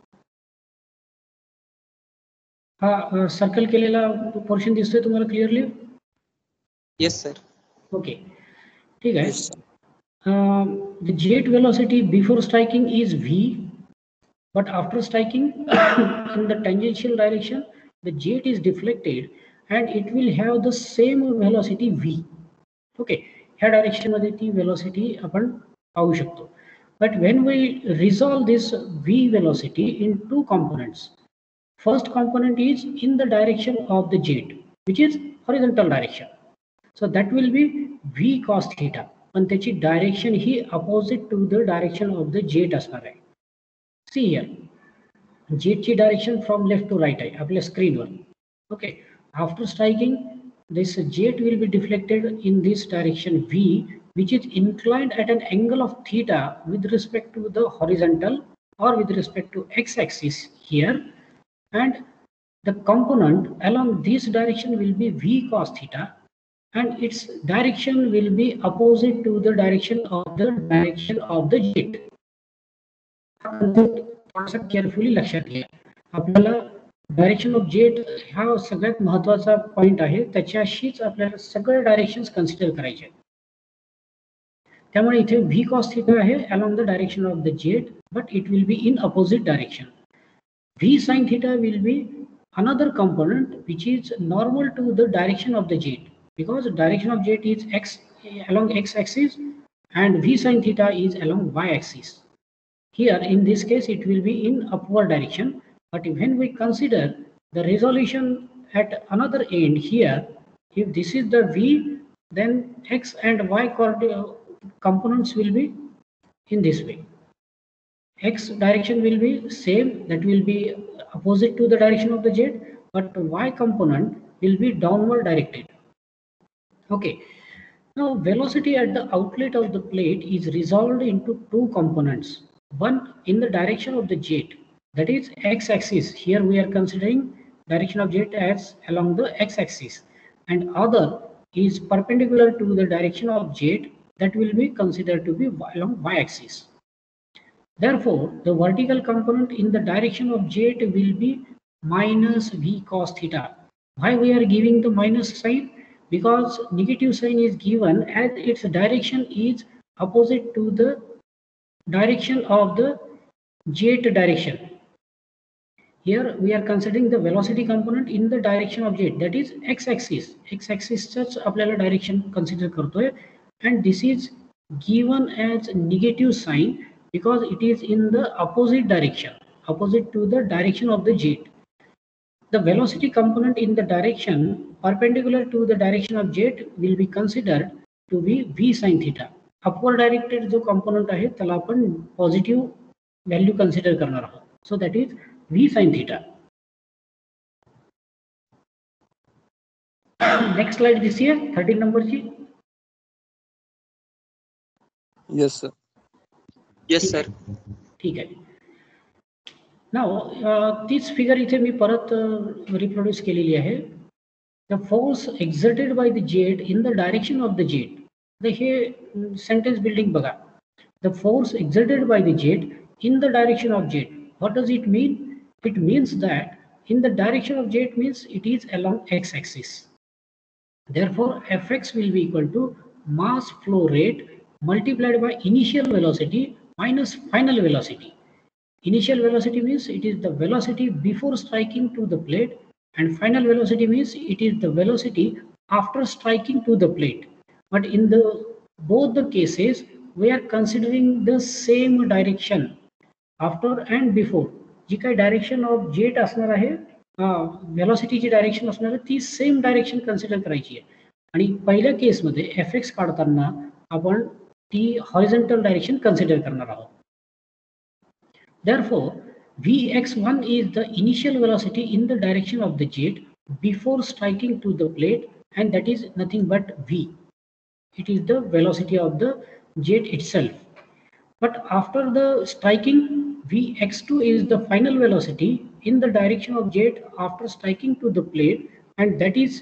हा सर्कल केलेला पोर्शन दिसतोय तुम्हाला क्लिअरली?
Yes, sir.
ओके, ठीक आहे.
Yes, sir.
The jet velocity before striking is v, but after striking in the tangential direction, the jet is deflected and it will have the same velocity v. Okay, ह्या direction मध्ये ती velocity आपण पाहू शकतो. But when we resolve this v velocity in two components, first component is in the direction of the jet, which is horizontal direction. So that will be v cos theta. पण त्याची direction ही opposite to the direction of the jet असणार आहे. See here, जेटची direction from left to right आहे आपल्या स्क्रीनवर. Okay, after striking this jet will be deflected in this direction v, which is inclined at an angle of theta with respect to the horizontal or with respect to x-axis here, and the component along this direction will be v cos theta, and its direction will be opposite to the direction of the jet. थोडासा carefully लक्षात घ्या. आपल्याला direction of jet हा सगळ्यात महत्वाचा point आहे, त्याच्याशीच आपल्याला सगळे डायरेक्शन्स कन्सिडर करायचे आहेत. त्यामुळे इथे व्ही कॉस थीटा आहे along the direction of the jet, but it will be in opposite direction. V sine theta will be another component which is normal to the direction of the jet, because direction of jet is x along x axis and v sin theta is along y axis. Here in this case it will be in upward direction, but when we consider the resolution at another end here, if this is the v, then x and y components will be in this way. X direction will be same, that will be opposite to the direction of the jet, but y component will be downward directed. Okay, now velocity at the outlet of the plate is resolved into two components. One in the direction of the jet, that is x-axis. Here we are considering direction of jet as along the x-axis, and other is perpendicular to the direction of jet, that will be considered to be along y-axis. Therefore, the vertical component in the direction of jet will be minus v cos theta. Why we are giving the minus sign? Because negative sign is given as its direction is opposite to the direction of the jet direction. Here we are considering the velocity component in the direction of jet, that is x-axis. X-axis च आपल्याला direction consider करतोय, and this is given as negative sign because it is in the opposite direction, opposite to the direction of the jet. The velocity component in the direction perpendicular to the direction of jet will be considered to be v sin theta. Upward directed जो component आहे त्याला आपण positive value consider करणार आहोत. So that is v sin theta. Next slide दिसतीये 13 नंबरची.
Yes, sir.
Yes, sir.
ठीक आहे. Now तीच फिगर इथे मी परत रिप्रोड्यूस केलेली आहे. The force exerted by the jet in the direction of the jet. The hey sentence building बघा. The force exerted by the jet in the direction of jet. What does it mean? It means that in the direction of jet means it is along x-axis. Therefore, Fx will be equal to mass flow rate multiplied by initial velocity minus final velocity. Initial velocity means it is the velocity before striking to the plate, and final velocity means it is the velocity after striking to the plate. But in both the cases, we are considering the same direction after and before. जी काही direction of jet असणार आहे, व्हेलॉसिटीची direction असणार आहे, ती same direction consider करायची आहे. आणि पहिल्या केसमध्ये एफ एक्स काढताना आपण ती हॉरिझॉन्टल डायरेक्शन कन्सिडर करणार आहोत. Therefore, Vx1 is the initial velocity in the direction of the jet before striking to the plate, and that is nothing but v. It is the velocity of the jet itself. But after the striking, Vx2 is the final velocity in the direction of jet after striking to the plate, and that is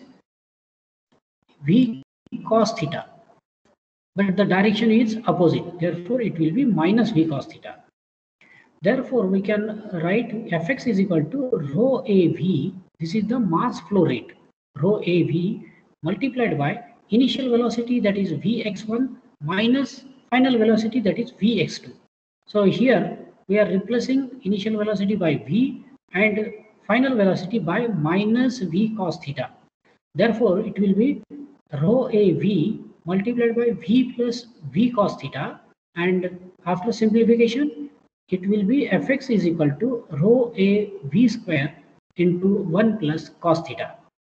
v cos theta. But the direction is opposite, therefore it will be minus v cos theta. Therefore, we can write Fx is equal to rho AV. This is the mass flow rate. Rho AV multiplied by initial velocity, that is Vx1, minus final velocity, that is Vx2. So here we are replacing initial velocity by v and final velocity by minus v cos theta. Therefore, it will be rho AV multiplied by v plus v cos theta, and after simplification, it will be Fx is equal to rho a v square into 1 plus cos theta.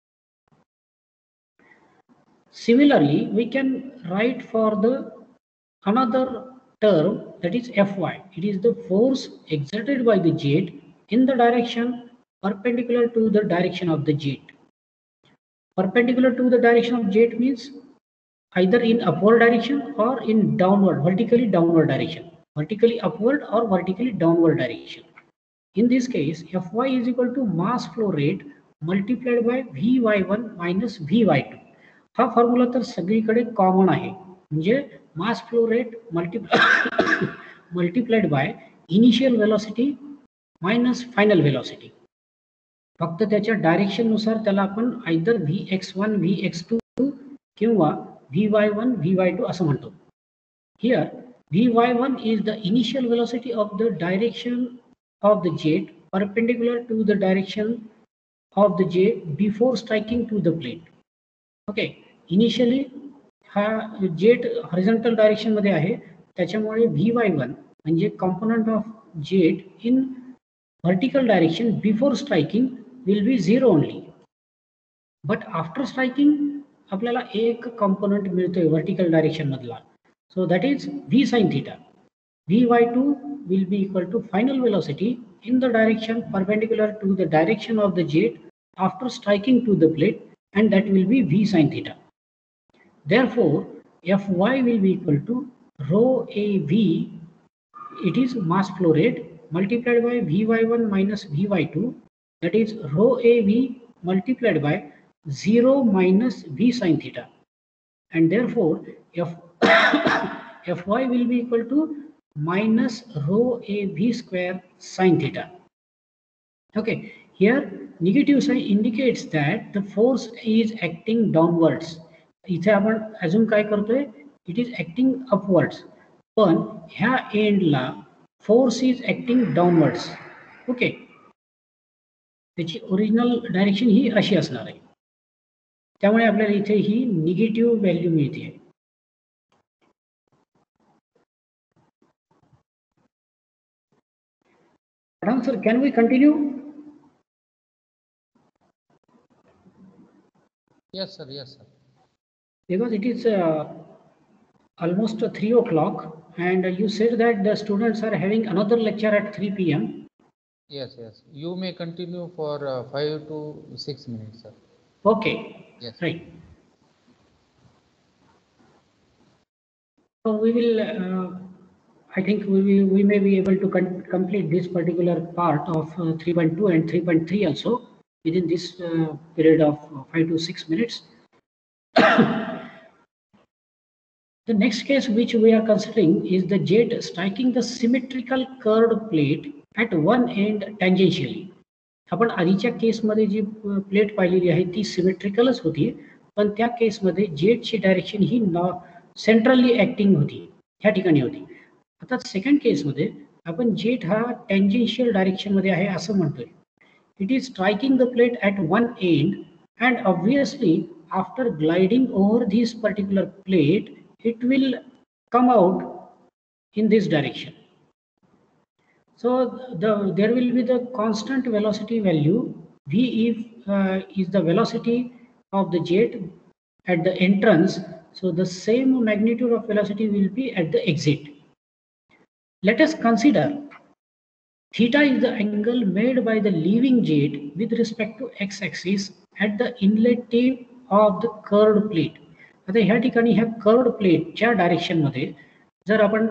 Similarly, we can write for the another term, that is Fy. It is the force exerted by the jet in the direction perpendicular to the direction of the jet. Perpendicular to the direction of jet means either in upward direction or in downward, vertically downward direction. Vertically upward or vertically downward direction. In this case, Fy is equal to mass flow rate multiplied by Vy1 minus Vy2. हा formula तर सगळीकडे common आहे, म्हणजे mass flow rate multiplied by initial velocity minus final velocity. फक्त त्याच्या direction नुसार त्याला आपण आयदर Vx1 Vx2 किंवा Vy1 Vy2 असं म्हणतो. Here Vy1 is the initial velocity of the direction of the jet perpendicular to the direction of the jet before striking to the plate. Okay, initially हा jet horizontal direction मध्ये आहे, त्याच्यामुळे Vy1 म्हणजे component of jet in vertical direction before striking will be 0 only. But after striking आपल्याला एक component मिळतोय vertical direction मधला. So that is v sin theta. Vy2 will be equal to final velocity in the direction perpendicular to the direction of the jet after striking to the plate, and that will be v sin theta. Therefore, Fy will be equal to rho AV. It is mass flow rate multiplied by Vy1 minus Vy2, that is rho AV multiplied by 0 minus v sin theta, and therefore Fy will be equal to minus rho a v square sine theta. Okay, here negative sign indicates that the force is acting downwards. इथे आपण अजून काय करतोय, it is acting upwards. पण ह्या एंडला force is acting downwards. ओके, त्याची ओरिजिनल डायरेक्शन ही अशी असणार आहे. त्यामुळे आपल्याला इथे ही निगेटिव्ह व्हॅल्यू मिळते. Pradhan sir, can we continue?
Yes, sir. Yes, sir.
Because it is almost 3 o'clock, and you said that the students are having another lecture at 3 p.m.
Yes, yes. You may continue for 5 to 6 minutes, sir.
Okay.
Yes.
Right. So we will. I think we may be able to complete this particular part of 3.2 and 3.3 also within this period of 5 to 6 minutes. The next case which we are considering is the jet striking the symmetrical curved plate at one end tangentially. आपण आधीच्या केसमध्ये जी plate पाहिलेली आहे ती सिमेट्रिकलच होती, पण त्या केसमध्ये जेटची डायरेक्शन ही सेंट्रली ऍक्टिंग होती, ह्या ठिकाणी होती. आता सेकंड केसमध्ये आपण जेट हा टँजेन्शियल डायरेक्शन मध्ये आहे असं म्हणतोय. It is striking the plate at one end and obviously after gliding over this particular plate it will come out in this direction. So there will be the constant velocity value v is the velocity of the jet at the entrance. So the same magnitude of velocity will be at the exit. Let us consider theta is the angle made by the leaving jet with respect to x-axis at the inlet tip of the curved plate. आता ह्या ठिकाणी ह्या curved प्लेटच्या direction मध्ये जर आपण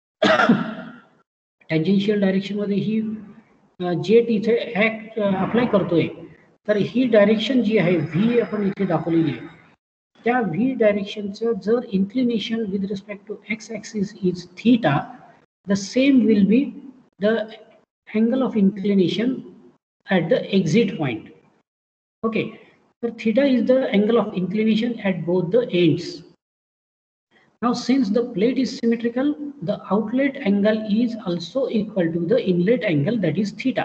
tangential direction मध्ये ही jet इथे अप्लाय करतोय, तर ही डायरेक्शन जी आहे व्ही आपण इथे दाखवलेली आहे, त्या व्ही डायरेक्शनचं जर inclination with respect to X axis is theta, the same will be the angle of inclination at the exit point. Okay, so theta is the angle of inclination at both the ends. Now since the plate is symmetrical, the outlet angle is also equal to the inlet angle, that is theta.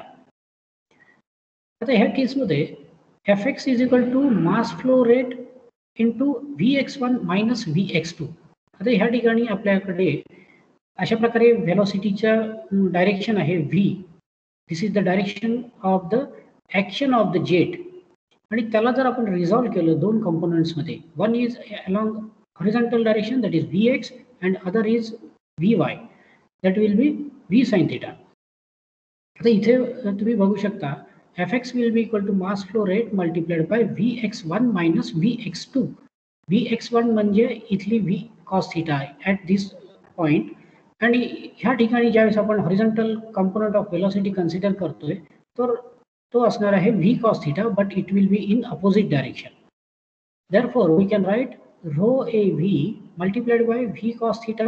आता ह्या केसमध्ये fx is equal to mass flow rate into vx1 minus vx2. आता ह्या ठिकाणी आपल्याकडे अशा प्रकारे व्हेलॉसिटीच्या डायरेक्शन आहे v. This is the direction of the action of the jet. आणि त्याला जर आपण रिझॉल्व केलं दोन कंपोनेंट्स मध्ये, one is along horizontal direction that is V X and other is V Y, that will be V sine theta. आता इथे तुम्ही बघू शकता F X will be equal to mass flow rate multiplied by V X one minus V X to. V X one म्हणजे इथली V cos theta आहे at this point, आणि ह्या ठिकाणी ज्यावेळेस आपण horizontal component of velocity consider करतोय तर तो असणार आहे v cos theta, but it will be in opposite direction. Therefore we can write rho a v multiplied by v cos theta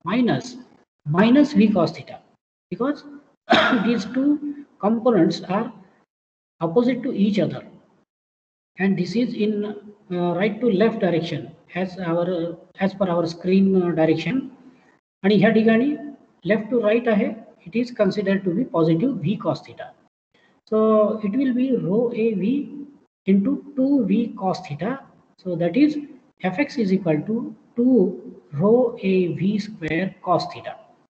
minus v cos theta, because these two components are opposite to each other, and this is in right to left direction as per our screen direction, आणि ह्या ठिकाणी left to right आहे, it is considered to be positive v cos theta. So it will be rho a v into 2v cos theta. So that is fx is equal to 2 rho a v square cos theta.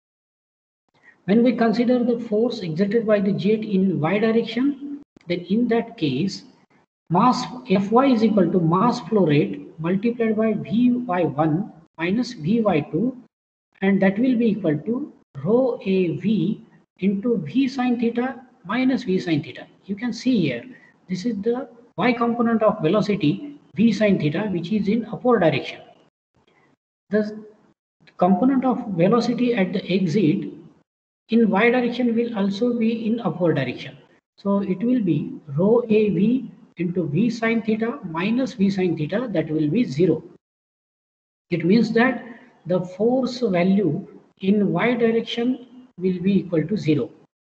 When we consider the force exerted by the jet in y direction, then in that case mass Fy is equal to mass flow rate multiplied by Vy1 minus Vy2, and that will be equal to rho a v into V sin theta minus V sin theta. You can see here, this is the y component of velocity V sin theta, which is in upward direction. The component of velocity at the exit in y direction will also be in upward direction. So it will be rho a v into V sin theta minus V sin theta, that will be 0. It means that the force value in y direction will be equal to 0.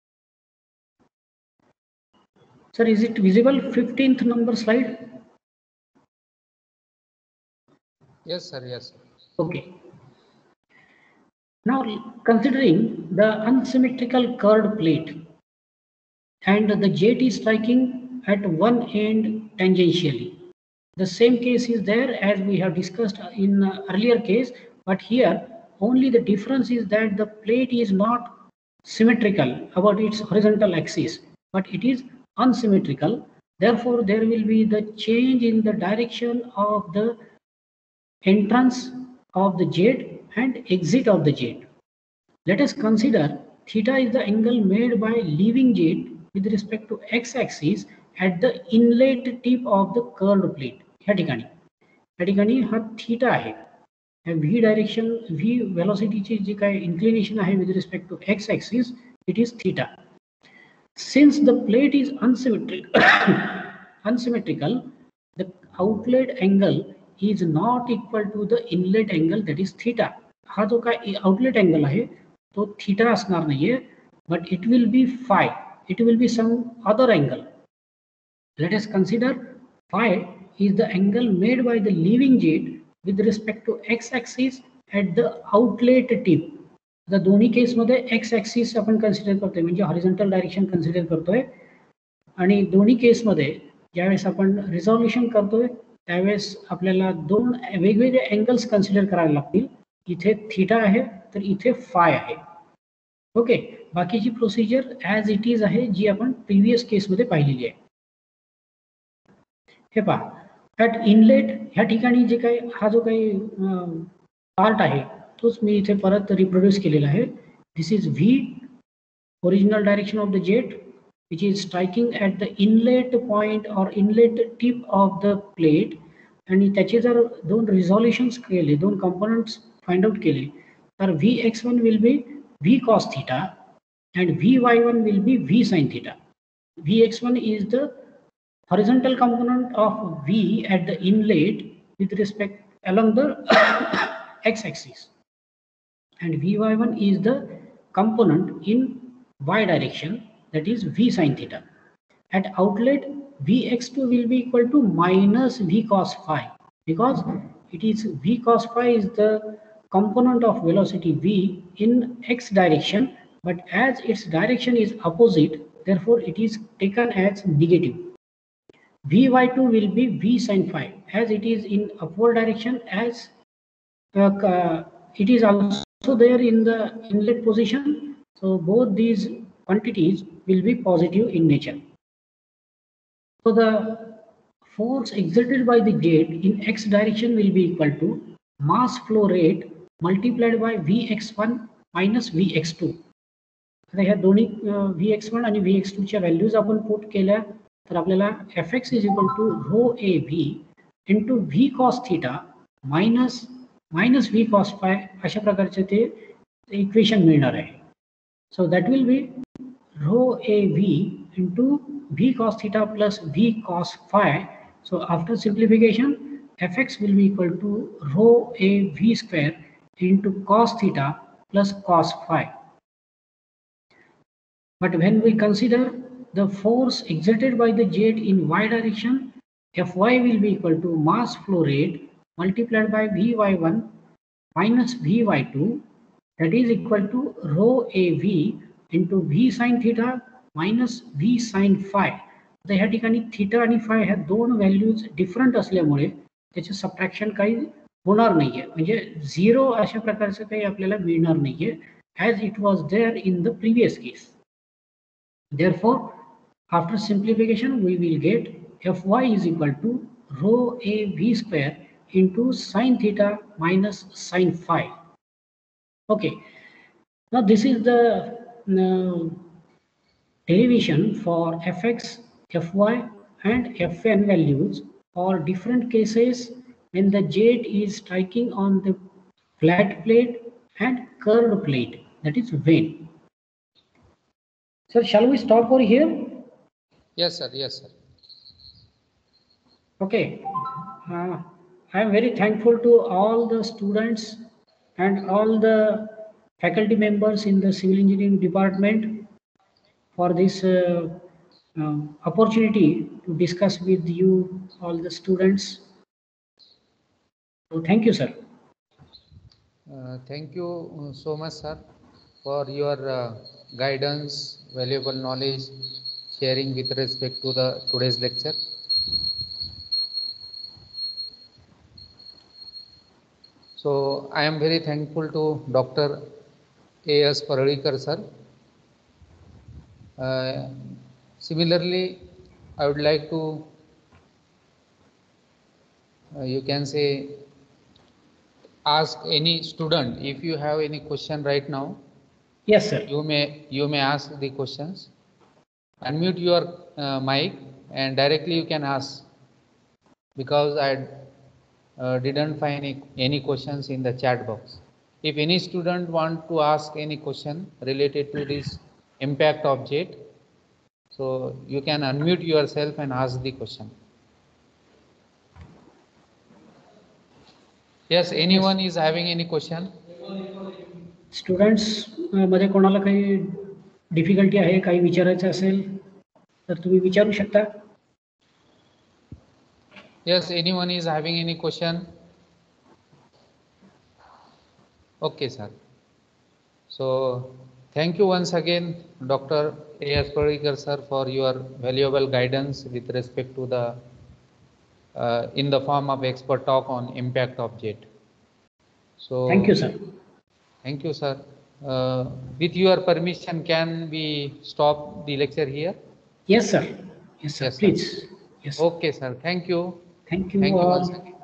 Sir, is it visible? 15th number slide.
Yes, sir. Yes.
Okay. Now, considering the unsymmetrical curved plate and the jet is striking at one end tangentially. The same case is there as we have discussed in earlier case, but here only the difference is that the plate is not symmetrical about its horizontal axis, but it is unsymmetrical. Therefore, there will be the change in the direction of the entrance of the jet and exit of the jet. Let us consider theta is the angle made by leaving jet with respect to x-axis at the inlet tip of the curved plate. ह्या ठिकाणी हा theta आहे. v direction v वेलोसिटीची जी काय inclination आहे with respect to x-axis, it is theta. Since the plate is unsymmetrical, the outlet angle is not equal to the inlet angle, that is theta. हा जो काय outlet angle आहे तो theta असणार नाहीये, but it will be phi. It will be some other angle. Let us consider phi is the angle made by the leaving jet with respect to x-axis at the outlet tip. आता दोन्ही केसमध्ये x axis आपण consider करतोय, म्हणजे horizontal direction consider करतोय, आणि दोन्ही केसमध्ये ज्यावेळेस आपण रिझॉल्युशन करतोय त्यावेळेस आपल्याला दोन वेगवेगळे अँगल्स कन्सिडर करायला लागतील. इथे थीटा आहे तर इथे फाय आहे. ओके, बाकीची प्रोसिजर ॲज इट इज आहे जी आपण प्रिव्हियस केसमध्ये पाहिलेली आहे. हे पहा, ॲट इनलेट ह्या ठिकाणी जे काही हा जो काही पार्ट आहे तोच मी इथे परत रिप्रोड्यूस केलेला आहे. This is V original direction of the jet which is striking at the inlet point or inlet tip of the plate, आणि त्याचे जर दोन रिझॉल्युशन्स केले, दोन कंपोनंट्स फाइंड आउट केले, तर Vx1 will be V cos theta and Vy1 will be V sin theta. Vx1 is the horizontal component of V at the inlet with respect along the x-axis, and Vy1 is the component in y direction, that is V sin theta. At outlet, Vx2 will be equal to minus V cos phi, because it is V cos phi is the component of velocity V in x direction, but as its direction is opposite, therefore it is taken as negative. Vy2 will be V sin phi, as it is in upward direction, as it is also there in the inlet position. So both these quantities will be positive in nature. So the force exerted by the jet in x direction will be equal to mass flow rate multiplied by Vx1 minus Vx2. आता ह्या दोन्ही Vx1 आणि Vx2 च्या values आपण put केल्या तर आपल्याला Fx is equal to rho AV into V cos theta minus V cos phi अशा प्रकारचे ते इक्वेशन मिळणार आहे. So that will be rho AV into V cos theta plus V cos phi. So after simplification, Fx will be equal to rho AV square into cos theta plus cos phi. But when we consider the force exerted by the jet in y direction, Fy will be equal to mass flow rate multiplied by Vy1 minus Vy2, that is equal to rho AV into V sin theta minus V sin phi. तर ह्या ठिकाणी theta आणि फाय ह्या दोन values different असल्यामुळे त्याचे subtraction काही होणार नाहीये, म्हणजे झिरो अशा प्रकारचं काही आपल्याला मिळणार नाहीये, as it was there in the previous case. Therefore, after simplification, we will get Fy is equal to rho AV square into sin theta minus sin phi. Okay, now this is the derivation for Fx, Fy and Fn values for different cases when the jet is striking on the flat plate and curved plate, that is vane. Sir, shall we stop over here?
Yes, sir. Yes, sir.
Okay. I am very thankful to all the students and all the faculty members in the civil engineering department for this opportunity to discuss with you, all the students. So thank you, sir.
Thank you so much, sir, for your guidance, valuable knowledge, sharing with respect to the today's lecture. So I am very thankful to Dr. A.S. Parlikar, sir. Similarly, I would like to, you can say, ask any student if you have any question right now.
Yes, sir.
You may ask the questions. Unmute your mic and directly you can ask, because I didn't find any questions in the chat box. If any student want to ask any question related to this impact object, so you can unmute yourself and ask the question. Yes, anyone is having any question?
Students मध्ये कोणाला काही difficulty आहे, काही विचारायचं असेल तर तुम्ही विचारू शकता.
Yes, anyone is having any question? Okay, sir. So thank you once again, Dr. A.S. Parlikar, sir, for your valuable guidance with respect to the in the form of expert talk on impact object. So
Thank you, sir.
Thank you, sir. With your permission, can we stop the lecture here?
Yes, sir. Yes, sir.
Yes, sir.
Please. Yes.
Okay, sir. Thank you.
Thank you
Thank you
all.
once again.